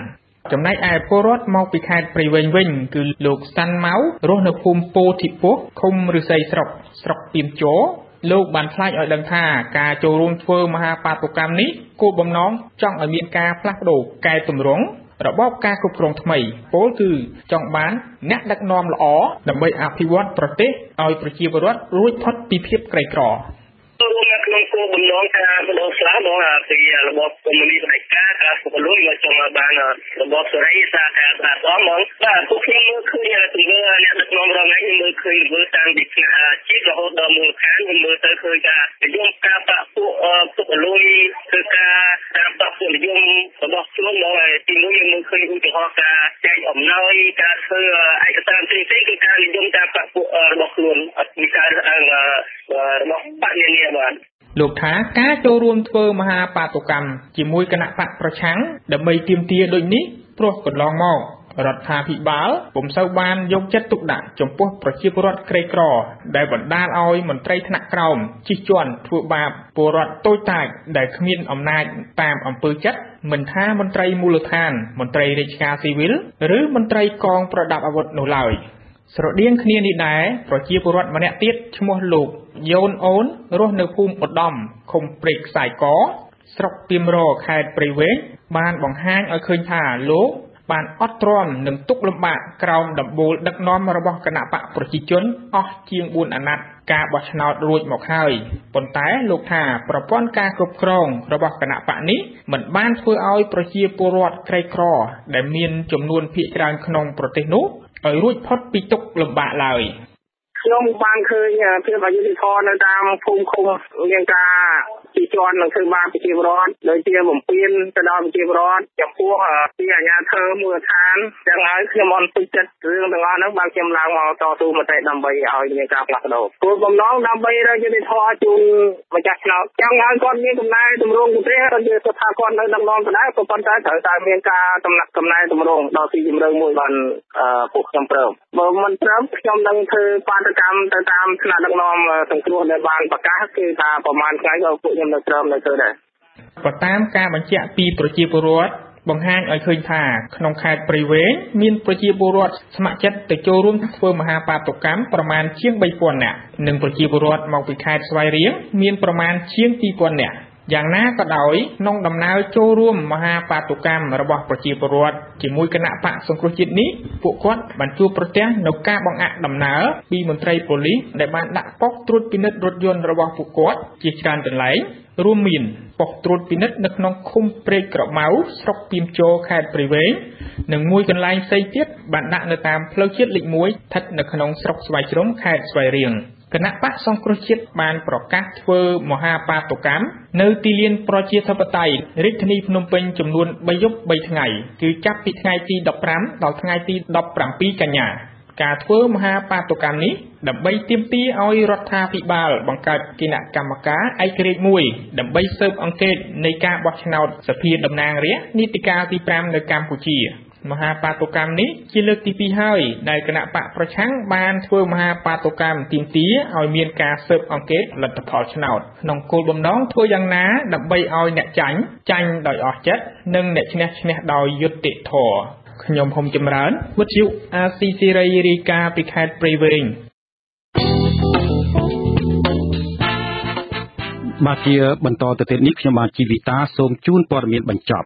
ចំណែកឯពលរដ្ឋមកពីខេត្តព្រៃវែងវិញគឺលោកសាន់ម៉ៅរស់នៅភូមិពោធិពោះឃុំឫស្សីស្រុកស្រុកពីមជរលោកបានថ្លែងឲ្យដឹងថាការចូលរួមធ្វើមហាបាតុកម្មនេះគោលបំណងចង់ឲ្យមានការផ្លាស់ប្ដូរកែតម្រង់របបការគ្រប់គ្រងថ្មីពោលគឺចង់បានអ្នកដឹកនាំល្អដើម្បីអភិវឌ្ឍប្រទេសឲ្យប្រជាពលរដ្ឋរួចផុតពីភាពក្រីក្រក្នុងគោលបំណងការបដូរស្លាប់មកពីរបបកុម្មុយនីសផ្ដាច់ការការពុករលួយមកចង់ឲ្យបានរបបសេរីសាធារណៈដល់មកបាទពួកខ្ញុំមើលឃើញទង្វើអ្នកដឹកនាំរងថ្ងៃខ្ញុំមើលឃើញទង្វើតាមពីផ្នែកជាតិរហូតដល់មូលដ្ឋានខ្ញុំមើលទៅឃើញថានិយមការបាក់ពួកពុករលួយគឺការការបាក់ពួកនិយមរបស់ខ្លួនមកទីមួយយើងមើលឃើញឧទាហរណ៍ការចែកអំណោយការធ្វើឯកសារផ្សេងៗគឺការនិយមការបាក់ពួករបស់ខ្លួនអត់មានការរើសអើងរបស់បញ្ញានាបាទលោកថាការចូលរួមធ្វើមហាបាតុកម្មជាមួយគណៈបកប្រឆាំងដើម្បីទាមទារដូចនេះព្រោះកន្លងមករដ្ឋាភិបាលពុំសូវបានយកចិត្តទុកដាក់ចំពោះប្រជាពលរដ្ឋក្រីក្រដែលបណ្ដាលឲ្យមន្ត្រីថ្នាក់ក្រោមជិះជាន់ធ្វើបាបពលរដ្ឋតូចតាចដែលគ្មានអំណាចតាមអំពើចិត្តមិនថាមន្ត្រីមូលដ្ឋានមន្ត្រីរាជការស៊ីវិលឬមន្ត្រីកងប្រដាប់អាវុធនោះឡើយ ស្រដៀងគ្នានេះដែរប្រជាពលរដ្ឋម្នាក់ទៀតឈ្មោះលោកយូនអូនរស់នៅភូមិឧត្តមឃុំព្រែកខ្សាយកស្រុកពីមរខេត្តព្រៃវែងបានបង្ហាញឲ្យឃើញថាលោកបានអត់ទ្រាំនឹងទុក្ខលំបាកក្រោមដំបូលដឹកនាំរបស់គណៈបកប្រជាជនអស់ជាង 4 អាណត្តិការបោះឆ្នោតរួចមកហើយប៉ុន្តែលោកថាប្រព័ន្ធការគ្រប់គ្រងរបស់គណៈបកនេះមិនបានធ្វើឲ្យប្រជាពលរដ្ឋក្រីក្រដែលមានចំនួនភាគច្រើនក្នុងប្រទេសនោះ ឲ្យរួចផុតពីទុក្ខលំបាកឡើយខ្ញុំបានឃើញភាពអយុត្តិធម៌នៅតាមភូមិឃុំមានការជាជាន់នឹងធ្វើបាបប្រជាពលរដ្ឋដោយជាបំពេញទៅដល់ប្រជាពលរដ្ឋចំពោះពីអាជ្ញាធរមូលដ្ឋានទាំងហើយខ្ញុំអត់ទុកចិត្តរឿងទាំងអស់នោះបានខ្ញុំឡើងមកតស៊ូមតិដើម្បីឲ្យមានការផ្លាស់ប្ដូរគោលបំណងដើម្បីរកយុត្តិធម៌ជូនម្ចាស់ឆ្នោតចង់ឲ្យគាត់មានកំណែតម្រង់ប្រទេសគាត់និយាយថាគាត់នៅដឹកនាំដដែលក៏ប៉ុន្តែត្រូវតែមានការដំណាក់កំណែតម្រង់ដល់ទីជំរឿនមួយបានពួកខ្ញុំព្រមបើមិនព្រមខ្ញុំនឹងធ្វើបាតកម្មទៅតាមថ្នាក់ដឹកនាំសង្គ្រោះដែលបានប្រកាសគឺថាប្រហែលថ្ងៃក៏ពួកខ្ញុំនៅព្រមនៅធ្វើដែរបើតាមការបញ្ជាក់ពីប្រជាពលរដ្ឋបង្ហាញឲ្យឃើញថាក្នុងខេត្តព្រៃវែងមានប្រជាពលរដ្ឋស្ម័គ្រចិត្តទៅចូលរួមធ្វើមហាបាតុកម្មប្រមាណជាង 3 ពាន់នាក់និងប្រជាពលរដ្ឋមកពីខេត្តស្វាយរៀងមានប្រមាណជាង 2 ពាន់នាក់ យ៉ាងណាក៏ដោយក្នុងដំណើរចូលរួមមហាបាតុកម្មរបស់ប្រជាពលរដ្ឋជាមួយគណៈបកសង្គ្រោះជាតិនេះពួកគាត់បានជួបប្រទះនៅការបង្អាក់ដំណើរពីមន្ត្រីប៉ូលីសដែលបានដាក់ប៉ុស្តិ៍ត្រួតពិនិត្យរថយន្តរបស់ពួកគាត់ជាច្រើនកន្លែងរួមមានប៉ុស្តិ៍ត្រួតពិនិត្យនៅក្នុងឃុំព្រែកក្រម៉ៅស្រុកពីមជរខេត្តព្រៃវែងនិងមួយកន្លែងផ្សេងទៀតបានដាក់នៅតាមផ្លូវជាតិលេខ 1 ស្ថិតនៅក្នុងស្រុកស្វាយជ្រុំខេត្តស្វាយរៀង គណៈបកសង្គ្រោះជាតិបានប្រកាសធ្វើមហាបាតុកម្មនៅទីលានប្រជាធិបតេយ្យរាជធានីភ្នំពេញចំនួន 3 យប់ 3 ថ្ងៃគឺចាប់ពីថ្ងៃទី 15 ដល់ថ្ងៃទី 17 កញ្ញា ការធ្វើមហាបាតុកម្មនេះដើម្បីទាមទារឲ្យរដ្ឋាភិបាលបង្កើតគណៈកម្មការឯករាជ្យមួយដើម្បីស៊ើបអង្កេតនៃការបោះឆ្នោតសភាតំណាងរាស្ត្រនីតិកាលទី 5 នៅកម្ពុជា មហាបាតុកម្មនេះជាលើកទី 2 ហើយដែលគណៈបកប្រឆាំងបានធ្វើមហាបាតុកម្មទាមទារឲ្យមានការស៊ើបអង្កេតលទ្ធផលឆ្នោតក្នុងគោលបំណងធ្វើយ៉ាងណាដើម្បីឲ្យអ្នកចាញ់ចាញ់ដោយអស់ចិត្តនិងអ្នកឈ្នះឈ្នះដោយយុត្តិធម៌ខ្ញុំហុំចម្រើនវិទ្យុអាស៊ីសេរីរាយការណ៍ពីខេត្តព្រៃវែងបាទជាបន្តទៅទៀតនេះខ្ញុំបាទជីវិតាសូមជូនព័ត៌មានបញ្ចប់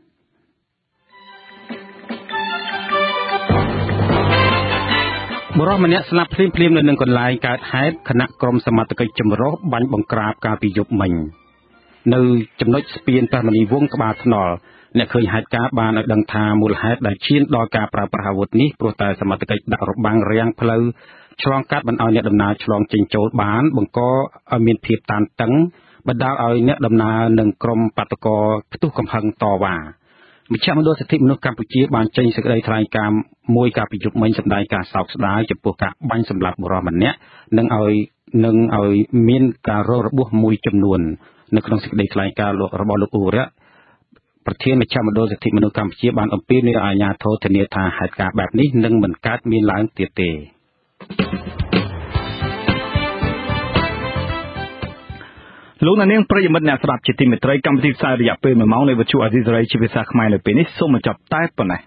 បរិសម្នាក់ស្លាប់ភ្លាមភ្លាមនៅនឹងកន្លែងកើតហេតុគណៈក្រុមសមត្ថកិច្ចចម្រុះបាញ់បង្ក្រាបកាលពីយប់មិញនៅចំណុចស្ពានព្រះមនីវងក្បាលថ្នល់អ្នកឃើញហេតុការណ៍បានឲ្យដឹងថាមូលហេតុដែលឈានដល់ការប្រើប្រាស់អាវុធនេះព្រោះតែសមត្ថកិច្ចដាក់របាំងរាំងផ្លូវឆ្លងកាត់មិនឲ្យអ្នកដំណើរឆ្លងចេញចូលបានបង្កឲ្យមានភាពតានតឹងបណ្ដាលឲ្យអ្នកដំណើរនិងក្រុមបាតុករផ្ទុះកំហឹងតវ៉ា មជ្ឈមណ្ឌលសិទ្ធិមនុស្សកម្ពុជាបានចេញសេចក្តីថ្លែងការណ៍មួយកាលពីយប់មិញសម្ដែងការសោកស្ដាយចំពោះការបាញ់សម្លាប់បុរសម្នាក់និងឲ្យនឹងឲ្យមានការរងរបួសមួយចំនួននៅក្នុងសេចក្តីថ្លែងការណ៍របស់លោកអ៊ូរ៉ាប្រធានមជ្ឈមណ្ឌលសិទ្ធិមនុស្សកម្ពុជាបានអំពាវនាវឲ្យអាជ្ញាធរធានាថាហេតុការណ៍បែបនេះនឹងមិនកើតមានឡើងទៀតទេ លលោកនាងប្រិយមិត្តអ្នកស្ដាប់ជាទីមេត្រីកម្មវិធីផ្សាយរយៈពេលមួយម៉ោងនៃវិទ្យុអាស៊ីសេរីជាភាសាខ្មែរនៅពេលនេះសូមបញ្ចប់តែប៉ុណ្ណេះ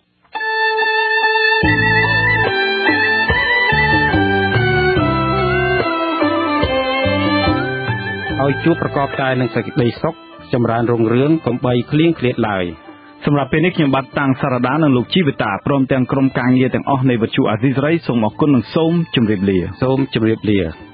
ឲ្យជួបប្រកបតែនឹងសេចក្តីសុខចម្រើនរុងរឿងកុំបីឃ្លៀងឃ្លាតឡើយសម្រាប់ពេលនេះខ្ញុំបាទតាំងសារដានិងលោកជីវិតាព្រមទាំងក្រុមការងារទាំងអស់នៃវិទ្យុអាស៊ីសេរីសូមអរគុណនិងសូមជម្រាបលាសូមជម្រាបលា